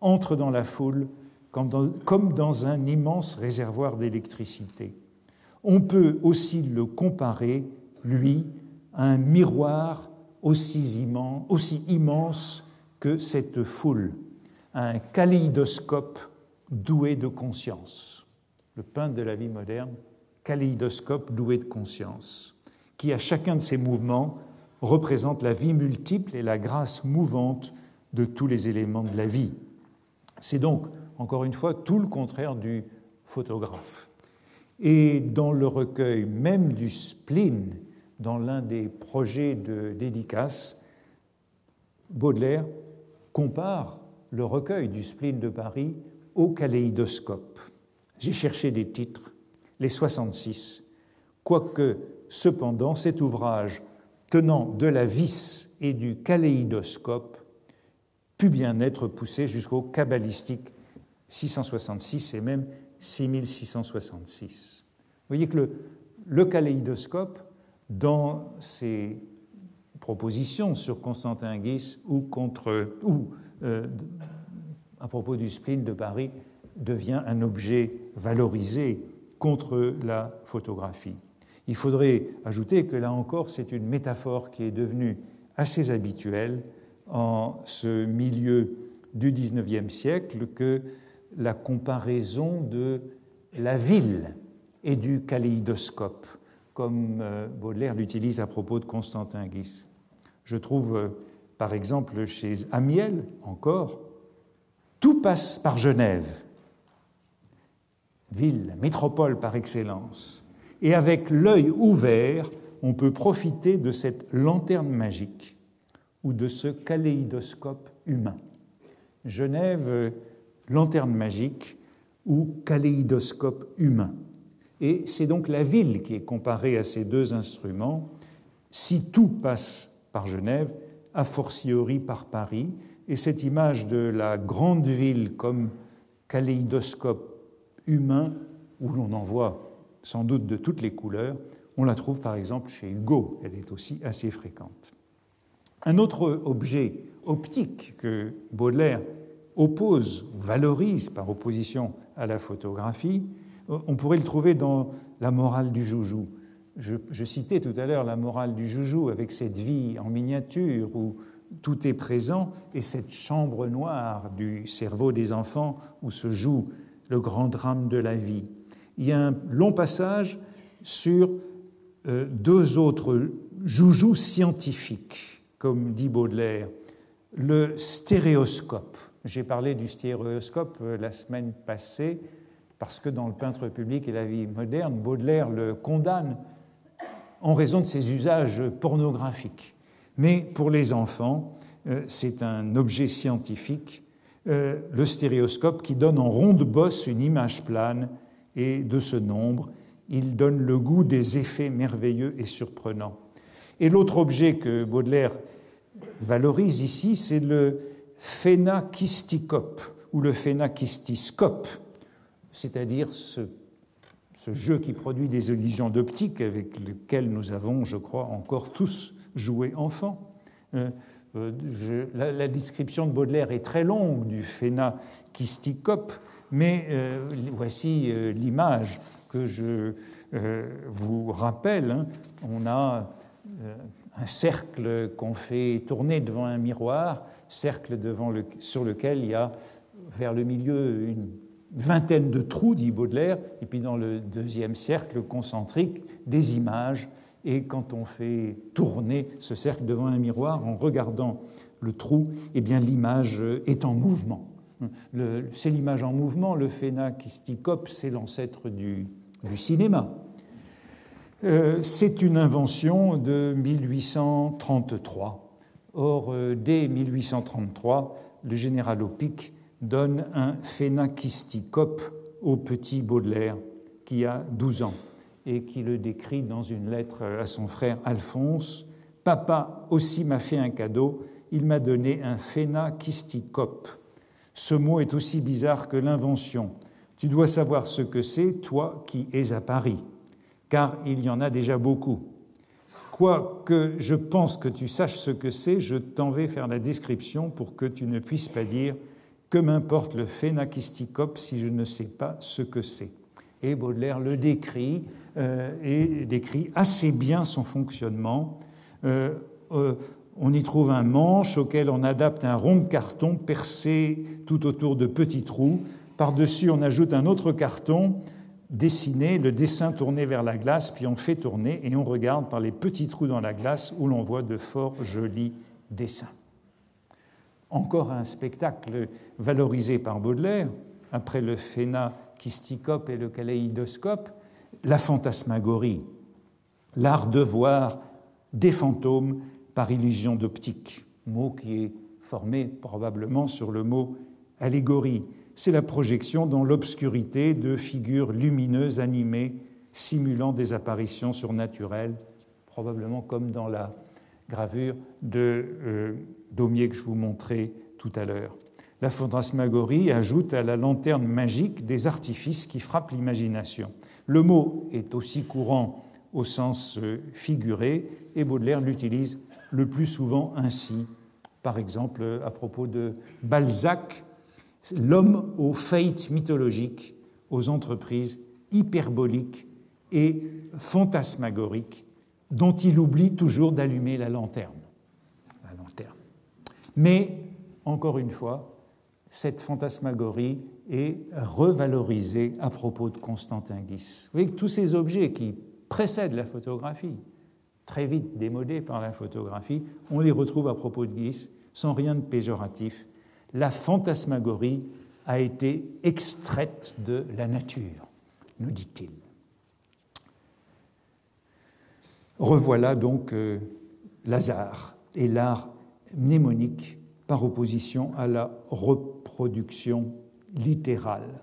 entre dans la foule comme dans, comme dans un immense réservoir d'électricité. On peut aussi le comparer, lui, à un miroir aussi immense, aussi immense que cette foule, à un kaléidoscope doué de conscience. Le peintre de la vie moderne, kaléidoscope doué de conscience, qui à chacun de ses mouvements représente la vie multiple et la grâce mouvante de tous les éléments de la vie. C'est donc, encore une fois, tout le contraire du photographe. Et dans le recueil même du spleen, dans l'un des projets de dédicace, Baudelaire compare le recueil du spleen de Paris au kaléidoscope. J'ai cherché des titres, les soixante-six, quoique, cependant, cet ouvrage tenant de la vis et du kaléidoscope put bien être poussé jusqu'au cabalistique six cent soixante-six et même six mille six cent soixante-six. Vous voyez que le, le kaléidoscope, dans ses propositions sur Constantin Guis ou, contre, ou euh, à propos du spleen de Paris, devient un objet valorisé contre la photographie. Il faudrait ajouter que là encore, c'est une métaphore qui est devenue assez habituelle en ce milieu du dix-neuvième siècle, que la comparaison de la ville et du kaléidoscope, comme Baudelaire l'utilise à propos de Constantin Guis. Je trouve, par exemple, chez Amiel, encore, tout passe par Genève, ville, métropole par excellence. Et avec l'œil ouvert, on peut profiter de cette lanterne magique ou de ce kaléidoscope humain. Genève, lanterne magique ou kaléidoscope humain. Et c'est donc la ville qui est comparée à ces deux instruments. Si tout passe par Genève, a fortiori par Paris, et cette image de la grande ville comme kaléidoscope humain, où l'on en voit sans doute de toutes les couleurs, on la trouve par exemple chez Hugo, elle est aussi assez fréquente. Un autre objet optique que Baudelaire oppose, valorise par opposition à la photographie, on pourrait le trouver dans la morale du joujou. Je, je citais tout à l'heure la morale du joujou avec cette vie en miniature où tout est présent et cette chambre noire du cerveau des enfants où se joue le grand drame de la vie. Il y a un long passage sur euh, deux autres joujous scientifiques, comme dit Baudelaire. Le stéréoscope. J'ai parlé du stéréoscope euh, la semaine passée parce que dans Le peintre public et la vie moderne, Baudelaire le condamne en raison de ses usages pornographiques. Mais pour les enfants, euh, c'est un objet scientifique, euh, le stéréoscope, qui donne en ronde bosse une image plane, et de ce nombre, il donne le goût des effets merveilleux et surprenants. Et l'autre objet que Baudelaire valorise ici, c'est le phénakisticope ou le phénakistiscope, c'est-à-dire ce, ce jeu qui produit des illusions d'optique avec lequel nous avons, je crois, encore tous joué enfant. Euh, euh, je, la, la description de Baudelaire est très longue du phénakisticope, mais euh, voici euh, l'image que je euh, vous rappelle. Hein. On a euh, un cercle qu'on fait tourner devant un miroir, cercle devant le, sur lequel il y a vers le milieu une vingtaine de trous, dit Baudelaire, et puis dans le deuxième cercle concentrique, des images. Et quand on fait tourner ce cercle devant un miroir, en regardant le trou, eh bien l'image est en mouvement. Le, c'est l'image en mouvement, le phénakisticope, c'est l'ancêtre du, du cinéma. Euh, c'est une invention de mille huit cent trente-trois. Or, euh, dès mille huit cent trente-trois, le général Opic donne un phénakisticope au petit Baudelaire, qui a douze ans, et qui le décrit dans une lettre à son frère Alphonse. « Papa aussi m'a fait un cadeau, il m'a donné un phénakisticope. Ce mot est aussi bizarre que l'invention. Tu dois savoir ce que c'est, toi qui es à Paris, car il y en a déjà beaucoup. Quoique je pense que tu saches ce que c'est, je t'en vais faire la description pour que tu ne puisses pas dire Que m'importe le phénakisticope si je ne sais pas ce que c'est. Et Baudelaire le décrit, euh, et décrit assez bien son fonctionnement. Euh, euh, on y trouve un manche auquel on adapte un rond de carton percé tout autour de petits trous. Par-dessus, on ajoute un autre carton dessiné, le dessin tourné vers la glace, puis on fait tourner et on regarde par les petits trous dans la glace où l'on voit de fort jolis dessins. Encore un spectacle valorisé par Baudelaire, après le phénakisticope et le kaléidoscope, la fantasmagorie, l'art de voir des fantômes par illusion d'optique, mot qui est formé probablement sur le mot allégorie. C'est la projection dans l'obscurité de figures lumineuses animées simulant des apparitions surnaturelles, probablement comme dans la gravure de euh, Daumier que je vous montrais tout à l'heure. La fantasmagorie ajoute à la lanterne magique des artifices qui frappent l'imagination. Le mot est aussi courant au sens euh, figuré et Baudelaire l'utilise le plus souvent ainsi. Par exemple, à propos de Balzac, l'homme aux faillites mythologiques, aux entreprises hyperboliques et fantasmagoriques dont il oublie toujours d'allumer la lanterne. La lanterne. Mais, encore une fois, cette fantasmagorie est revalorisée à propos de Constantin Guis. Vous voyez que tous ces objets qui précèdent la photographie, très vite démodés par la photographie, on les retrouve à propos de Guis, sans rien de péjoratif. La fantasmagorie a été extraite de la nature, nous dit-il. Revoilà donc euh, Lazare et l'art mnémonique par opposition à la reproduction littérale.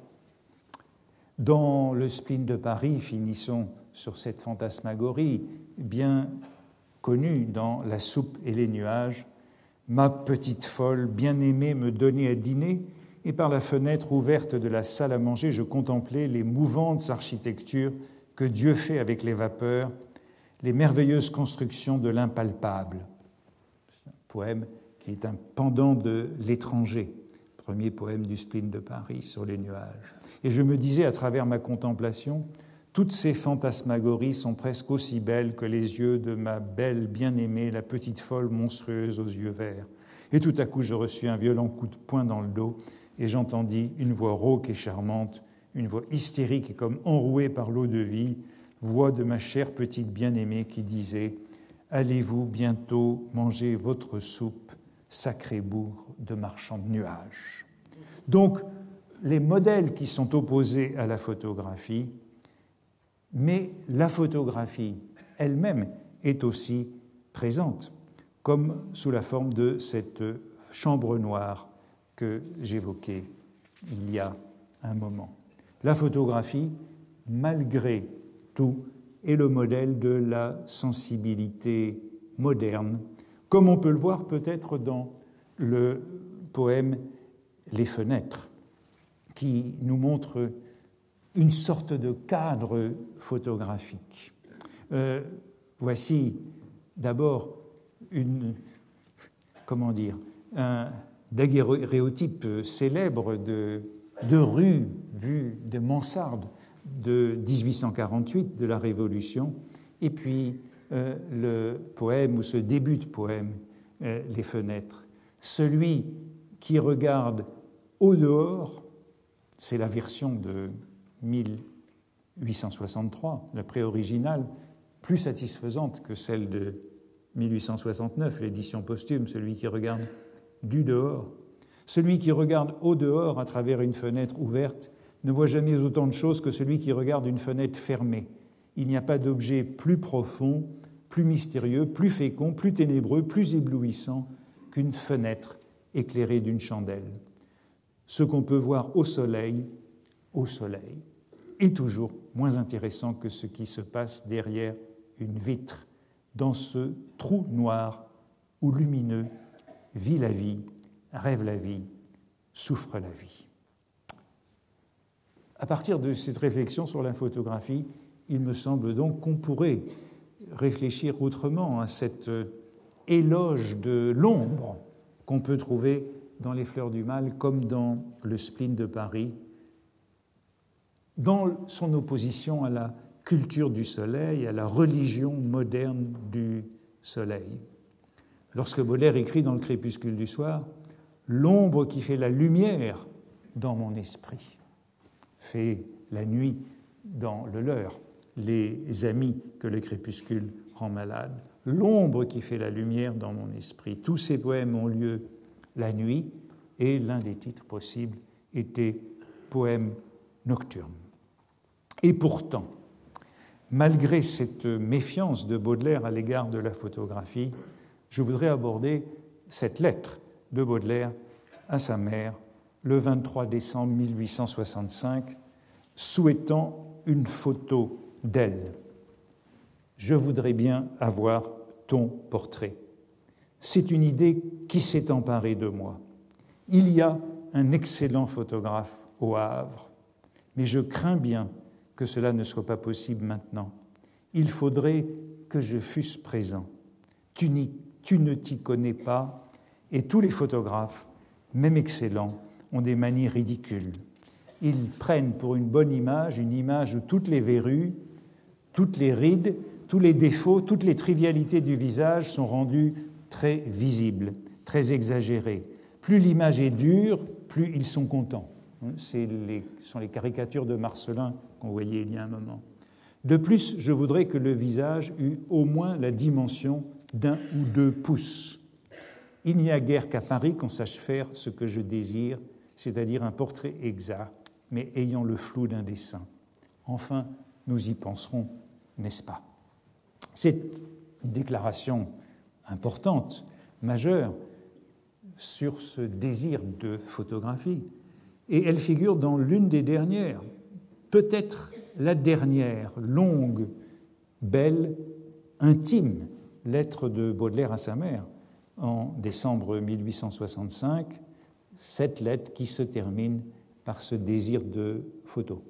Dans le spleen de Paris, finissons sur cette fantasmagorie bien connue dans La soupe et les nuages. Ma petite folle, bien-aimée, me donnait à dîner, et par la fenêtre ouverte de la salle à manger, je contemplais les mouvantes architectures que Dieu fait avec les vapeurs, les merveilleuses constructions de l'impalpable. C'est un poème qui est un pendant de L'étranger, premier poème du spleen de Paris sur les nuages. Et je me disais à travers ma contemplation, toutes ces fantasmagories sont presque aussi belles que les yeux de ma belle bien-aimée, la petite folle monstrueuse aux yeux verts. Et tout à coup, je reçus un violent coup de poing dans le dos et j'entendis une voix rauque et charmante, une voix hystérique et comme enrouée par l'eau de vie, voix de ma chère petite bien-aimée qui disait « Allez-vous bientôt manger votre soupe, sacré bourg de marchand de nuages ?» Donc, les modèles qui sont opposés à la photographie, mais la photographie elle-même est aussi présente, comme sous la forme de cette chambre noire que j'évoquais il y a un moment. La photographie, malgré tout, est le modèle de la sensibilité moderne, comme on peut le voir peut-être dans le poème « Les fenêtres », qui nous montre une sorte de cadre photographique. Euh, voici d'abord une, comment dire, un daguerréotype célèbre de, de rue vue de mansarde de dix-huit cent quarante-huit, de la Révolution, et puis euh, le poème, ou ce début de poème, euh, Les fenêtres. Celui qui regarde au dehors, c'est la version de mille huit cent soixante-trois, la pré-originale, plus satisfaisante que celle de mille huit cent soixante-neuf, l'édition posthume, celui qui regarde du dehors. Celui qui regarde au dehors à travers une fenêtre ouverte ne voit jamais autant de choses que celui qui regarde une fenêtre fermée. Il n'y a pas d'objet plus profond, plus mystérieux, plus fécond, plus ténébreux, plus éblouissant qu'une fenêtre éclairée d'une chandelle. Ce qu'on peut voir au soleil, au soleil, est toujours moins intéressant que ce qui se passe derrière une vitre, dans ce trou noir où lumineux vit la vie, rêve la vie, souffre la vie. À partir de cette réflexion sur la photographie, il me semble donc qu'on pourrait réfléchir autrement à cet éloge de l'ombre qu'on peut trouver dans Les Fleurs du Mal comme dans Le Spleen de Paris, dans son opposition à la culture du soleil, à la religion moderne du soleil. Lorsque Baudelaire écrit dans Le Crépuscule du soir, « L'ombre qui fait la lumière dans mon esprit fait la nuit dans le leur, les amis que le crépuscule rend malades. L'ombre qui fait la lumière dans mon esprit. » Tous ces poèmes ont lieu la nuit et l'un des titres possibles était « Poème nocturne ». Et pourtant, malgré cette méfiance de Baudelaire à l'égard de la photographie, je voudrais aborder cette lettre de Baudelaire à sa mère le vingt-trois décembre mille huit cent soixante-cinq, souhaitant une photo d'elle. « Je voudrais bien avoir ton portrait. C'est une idée qui s'est emparée de moi. Il y a un excellent photographe au Havre, mais je crains bien que cela ne soit pas possible maintenant. Il faudrait que je fusse présent. Tu, n'y, tu ne t'y connais pas, et tous les photographes, même excellents, ont des manies ridicules. Ils prennent pour une bonne image une image où toutes les verrues, toutes les rides, tous les défauts, toutes les trivialités du visage sont rendues très visibles, très exagérées. Plus l'image est dure, plus ils sont contents. C'est les, ce sont les caricatures de Marcellin qu'on voyait il y a un moment. De plus, je voudrais que le visage eût au moins la dimension d'un ou deux pouces. Il n'y a guère qu'à Paris qu'on sache faire ce que je désire, c'est-à-dire un portrait exact, mais ayant le flou d'un dessin. Enfin, nous y penserons, n'est-ce pas? C'est une déclaration importante, majeure, sur ce désir de photographie. Et elle figure dans l'une des dernières, peut-être la dernière, longue, belle, intime lettre de Baudelaire à sa mère en décembre mille huit cent soixante-cinq, cette lettre qui se termine par ce désir de photo.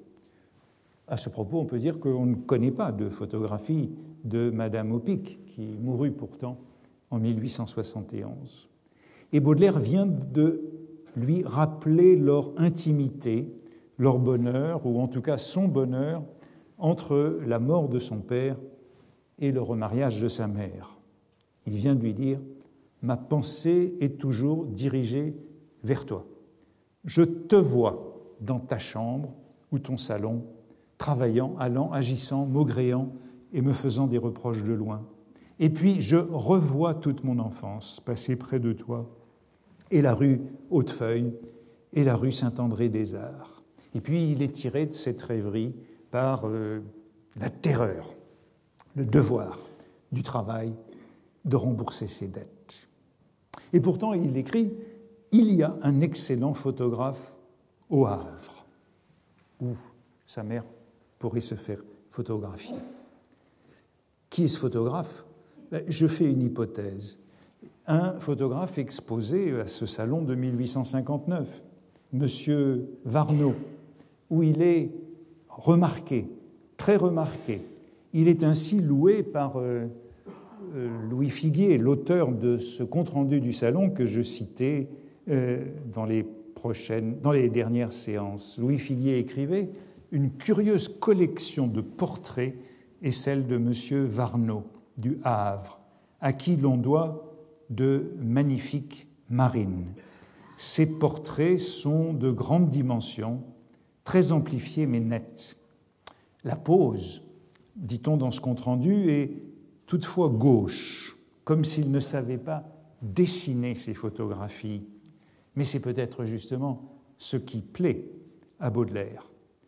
À ce propos, on peut dire qu'on ne connaît pas de photographie de Madame Opic, qui mourut pourtant en mille huit cent soixante et onze. Et Baudelaire vient de lui rappeler leur intimité, leur bonheur, ou en tout cas son bonheur, entre la mort de son père et le remariage de sa mère. Il vient de lui dire « Ma pensée est toujours dirigée vers toi. Je te vois dans ta chambre ou ton salon, travaillant, allant, agissant, maugréant et me faisant des reproches de loin. Et puis je revois toute mon enfance passer près de toi, et la rue Hautefeuille, et la rue Saint-André-des-Arts. » Et puis il est tiré de cette rêverie par euh, la terreur, le devoir du travail de rembourser ses dettes. Et pourtant, il écrit « Il y a un excellent photographe au Havre, où sa mère pourrait se faire photographier. » Qui est ce photographe? Je fais une hypothèse. Un photographe exposé à ce salon de mille huit cent cinquante-neuf, Monsieur Warnaud, où il est remarqué, très remarqué. Il est ainsi loué par euh, euh, Louis Figuier, l'auteur de ce compte-rendu du salon que je citais euh, dans les prochaines, dans les dernières séances. Louis Figuier écrivait « Une curieuse collection de portraits est celle de Monsieur Warnaud du Havre, à qui l'on doit de magnifiques marines. Ces portraits sont de grande dimension, très amplifiés mais nets. La pose, dit-on dans ce compte-rendu, est toutefois gauche, comme s'il ne savait pas dessiner ces photographies. Mais c'est peut-être justement ce qui plaît à Baudelaire.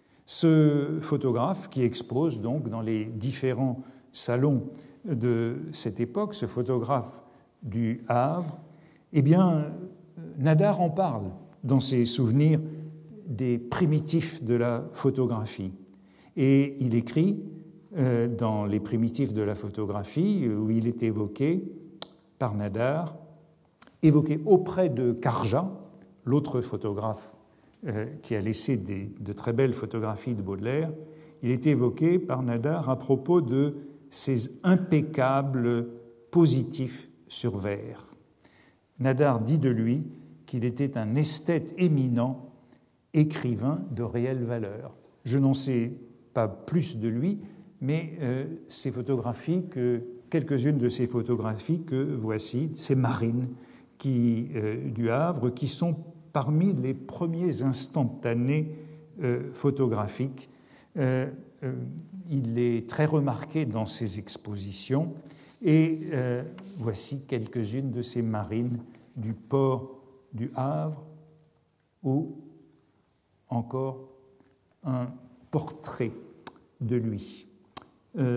Ce photographe qui expose donc dans les différents salons de cette époque, ce photographe du Havre, eh bien, Nadar en parle dans ses souvenirs des primitifs de la photographie. Et il écrit euh, dans les primitifs de la photographie, où il est évoqué par Nadar, évoqué auprès de Carja, l'autre photographe euh, qui a laissé des, de très belles photographies de Baudelaire, il est évoqué par Nadar à propos de ces impeccables positifs sur verre. Nadar dit de lui qu'il était un esthète éminent, écrivain de réelle valeur. Je n'en sais pas plus de lui, mais euh, ces photographies, que, quelques-unes de ces photographies que voici, ces marines qui, euh, du Havre, qui sont parmi les premiers instantanés euh, photographiques. Euh, euh, il est très remarqué dans ses expositions, et euh, voici quelques-unes de ces marines du port du Havre, ou encore un portrait de lui. Euh,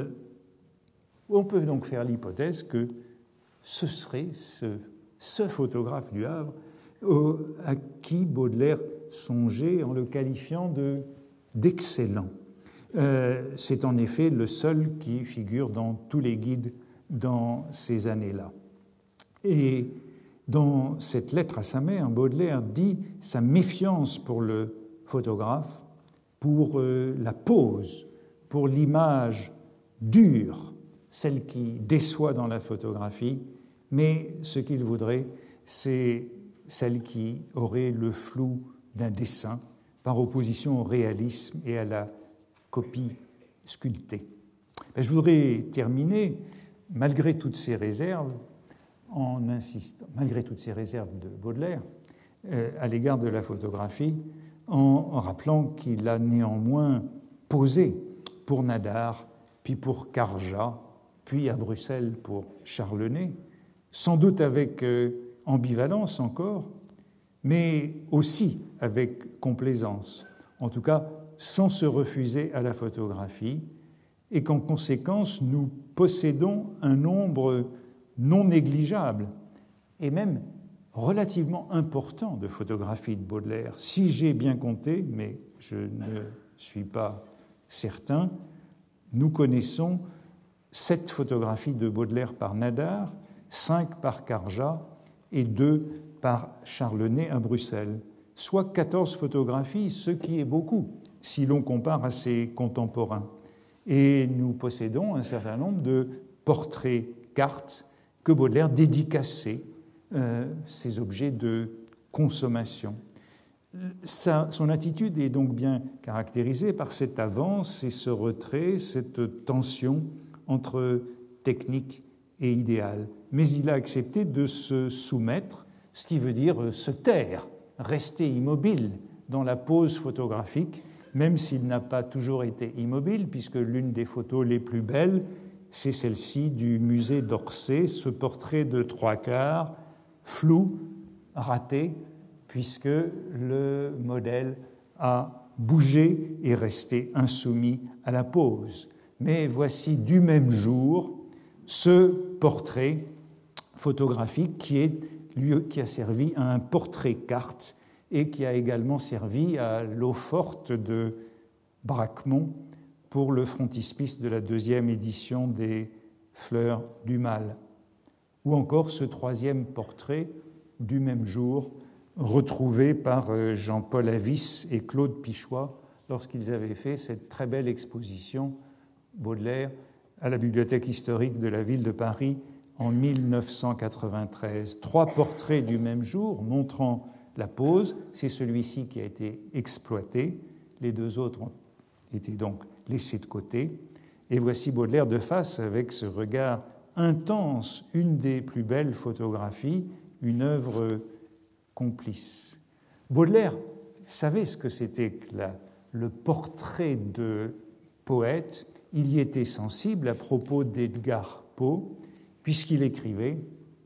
on peut donc faire l'hypothèse que ce serait ce, ce photographe du Havre euh, à qui Baudelaire songeait en le qualifiant de, d'excellent. Euh, c'est en effet le seul qui figure dans tous les guides dans ces années-là. Et dans cette lettre à sa mère, Baudelaire dit sa méfiance pour le photographe, pour euh, la pose, pour l'image dure, celle qui déçoit dans la photographie, mais ce qu'il voudrait, c'est celle qui aurait le flou d'un dessin, par opposition au réalisme et à la copie sculptée. Je voudrais terminer, malgré toutes ces réserves, en insistant, malgré toutes ces réserves de Baudelaire, euh, à l'égard de la photographie, en, en rappelant qu'il a néanmoins posé pour Nadar, puis pour Carja, puis à Bruxelles pour Charlenay, sans doute avec euh, ambivalence encore, mais aussi avec complaisance, en tout cas sans se refuser à la photographie, et qu'en conséquence nous possédons un nombre non négligeable et même relativement important de photographies de Baudelaire. Si j'ai bien compté, mais je ne suis pas certain, nous connaissons sept photographies de Baudelaire par Nadar, cinq par Carja et deux par Charlenay à Bruxelles, soit quatorze photographies, ce qui est beaucoup si l'on compare à ses contemporains. Et nous possédons un certain nombre de portraits, cartes, que Baudelaire dédicaçait, euh, ces objets de consommation. Sa, son attitude est donc bien caractérisée par cette avance et ce retrait, cette tension entre technique et idéal. Mais il a accepté de se soumettre, ce qui veut dire se taire, rester immobile dans la pose photographique, même s'il n'a pas toujours été immobile, puisque l'une des photos les plus belles, c'est celle-ci du musée d'Orsay, ce portrait de trois quarts, flou, raté, puisque le modèle a bougé et resté insoumis à la pose. Mais voici du même jour ce portrait photographique qui, est, lui, qui a servi à un portrait-carte et qui a également servi à l'eau-forte de Bracquemont pour le frontispice de la deuxième édition des Fleurs du Mal. Ou encore ce troisième portrait du même jour, retrouvé par Jean-Paul Avis et Claude Pichois lorsqu'ils avaient fait cette très belle exposition Baudelaire à la Bibliothèque historique de la ville de Paris en mille neuf cent quatre-vingt-treize. Trois portraits du même jour montrant la pose, c'est celui-ci qui a été exploité, les deux autres ont été donc laissés de côté, et voici Baudelaire de face avec ce regard intense, une des plus belles photographies, une œuvre complice. Baudelaire savait ce que c'était que la, le portrait de poète, il y était sensible à propos d'Edgar Poe, puisqu'il écrivait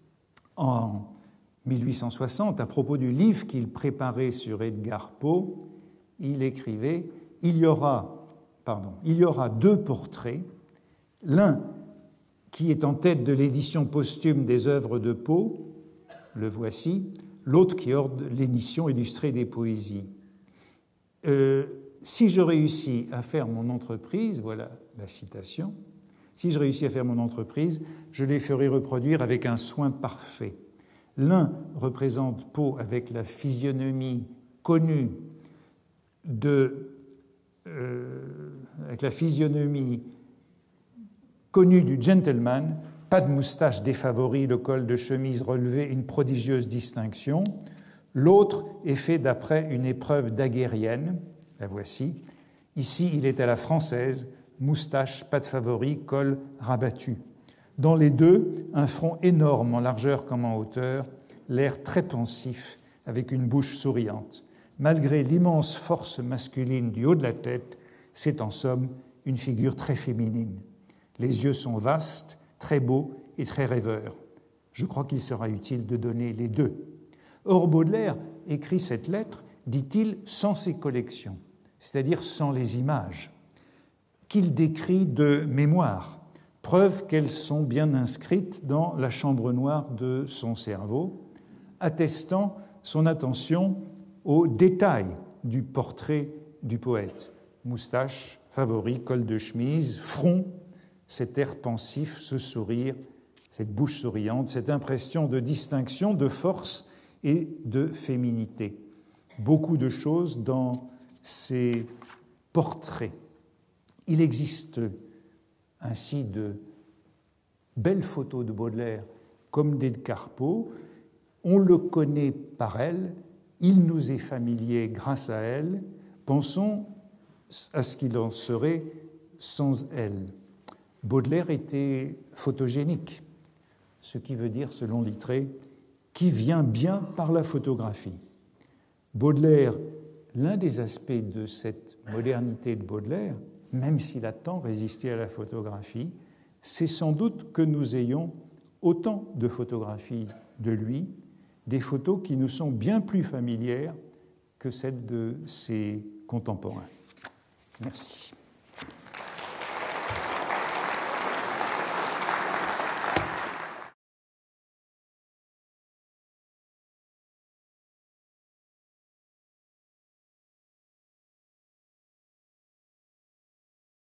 en mille huit cent soixante, à propos du livre qu'il préparait sur Edgar Poe, il écrivait « Il y aura, pardon, il y aura deux portraits, l'un qui est en tête de l'édition posthume des œuvres de Poe, le voici, l'autre qui ordre l'édition illustrée des poésies. Euh, si je réussis à faire mon entreprise, voilà la citation, si je réussis à faire mon entreprise, je les ferai reproduire avec un soin parfait. L'un représente Poe avec la physionomie connue de, euh, avec la physionomie connue du gentleman, pas de moustache défavorie, le col de chemise relevé, une prodigieuse distinction. L'autre est fait d'après une épreuve daguerrienne, la voici. Ici, il est à la française, moustache, pas de favori, col rabattu. Dans les deux, un front énorme en largeur comme en hauteur, l'air très pensif, avec une bouche souriante. Malgré l'immense force masculine du haut de la tête, c'est en somme une figure très féminine. Les yeux sont vastes, très beaux et très rêveurs. Je crois qu'il sera utile de donner les deux. Or, Baudelaire écrit cette lettre, dit-il, sans ses collections, c'est-à-dire sans les images, qu'il décrit de mémoire, preuve qu'elles sont bien inscrites dans la chambre noire de son cerveau, attestant son attention aux détails du portrait du poète. Moustache, favori, col de chemise, front, cet air pensif, ce sourire, cette bouche souriante, cette impression de distinction, de force et de féminité. Beaucoup de choses dans ces portraits. Il existe ainsi de belles photos de Baudelaire comme d'Edith Carpeaux. On le connaît par elle, il nous est familier grâce à elle. Pensons à ce qu'il en serait sans elle. Baudelaire était photogénique, ce qui veut dire, selon Littré, qui vient bien par la photographie. Baudelaire, l'un des aspects de cette modernité de Baudelaire, même s'il a tant résisté à la photographie, c'est sans doute que nous ayons autant de photographies de lui, des photos qui nous sont bien plus familières que celles de ses contemporains. Merci.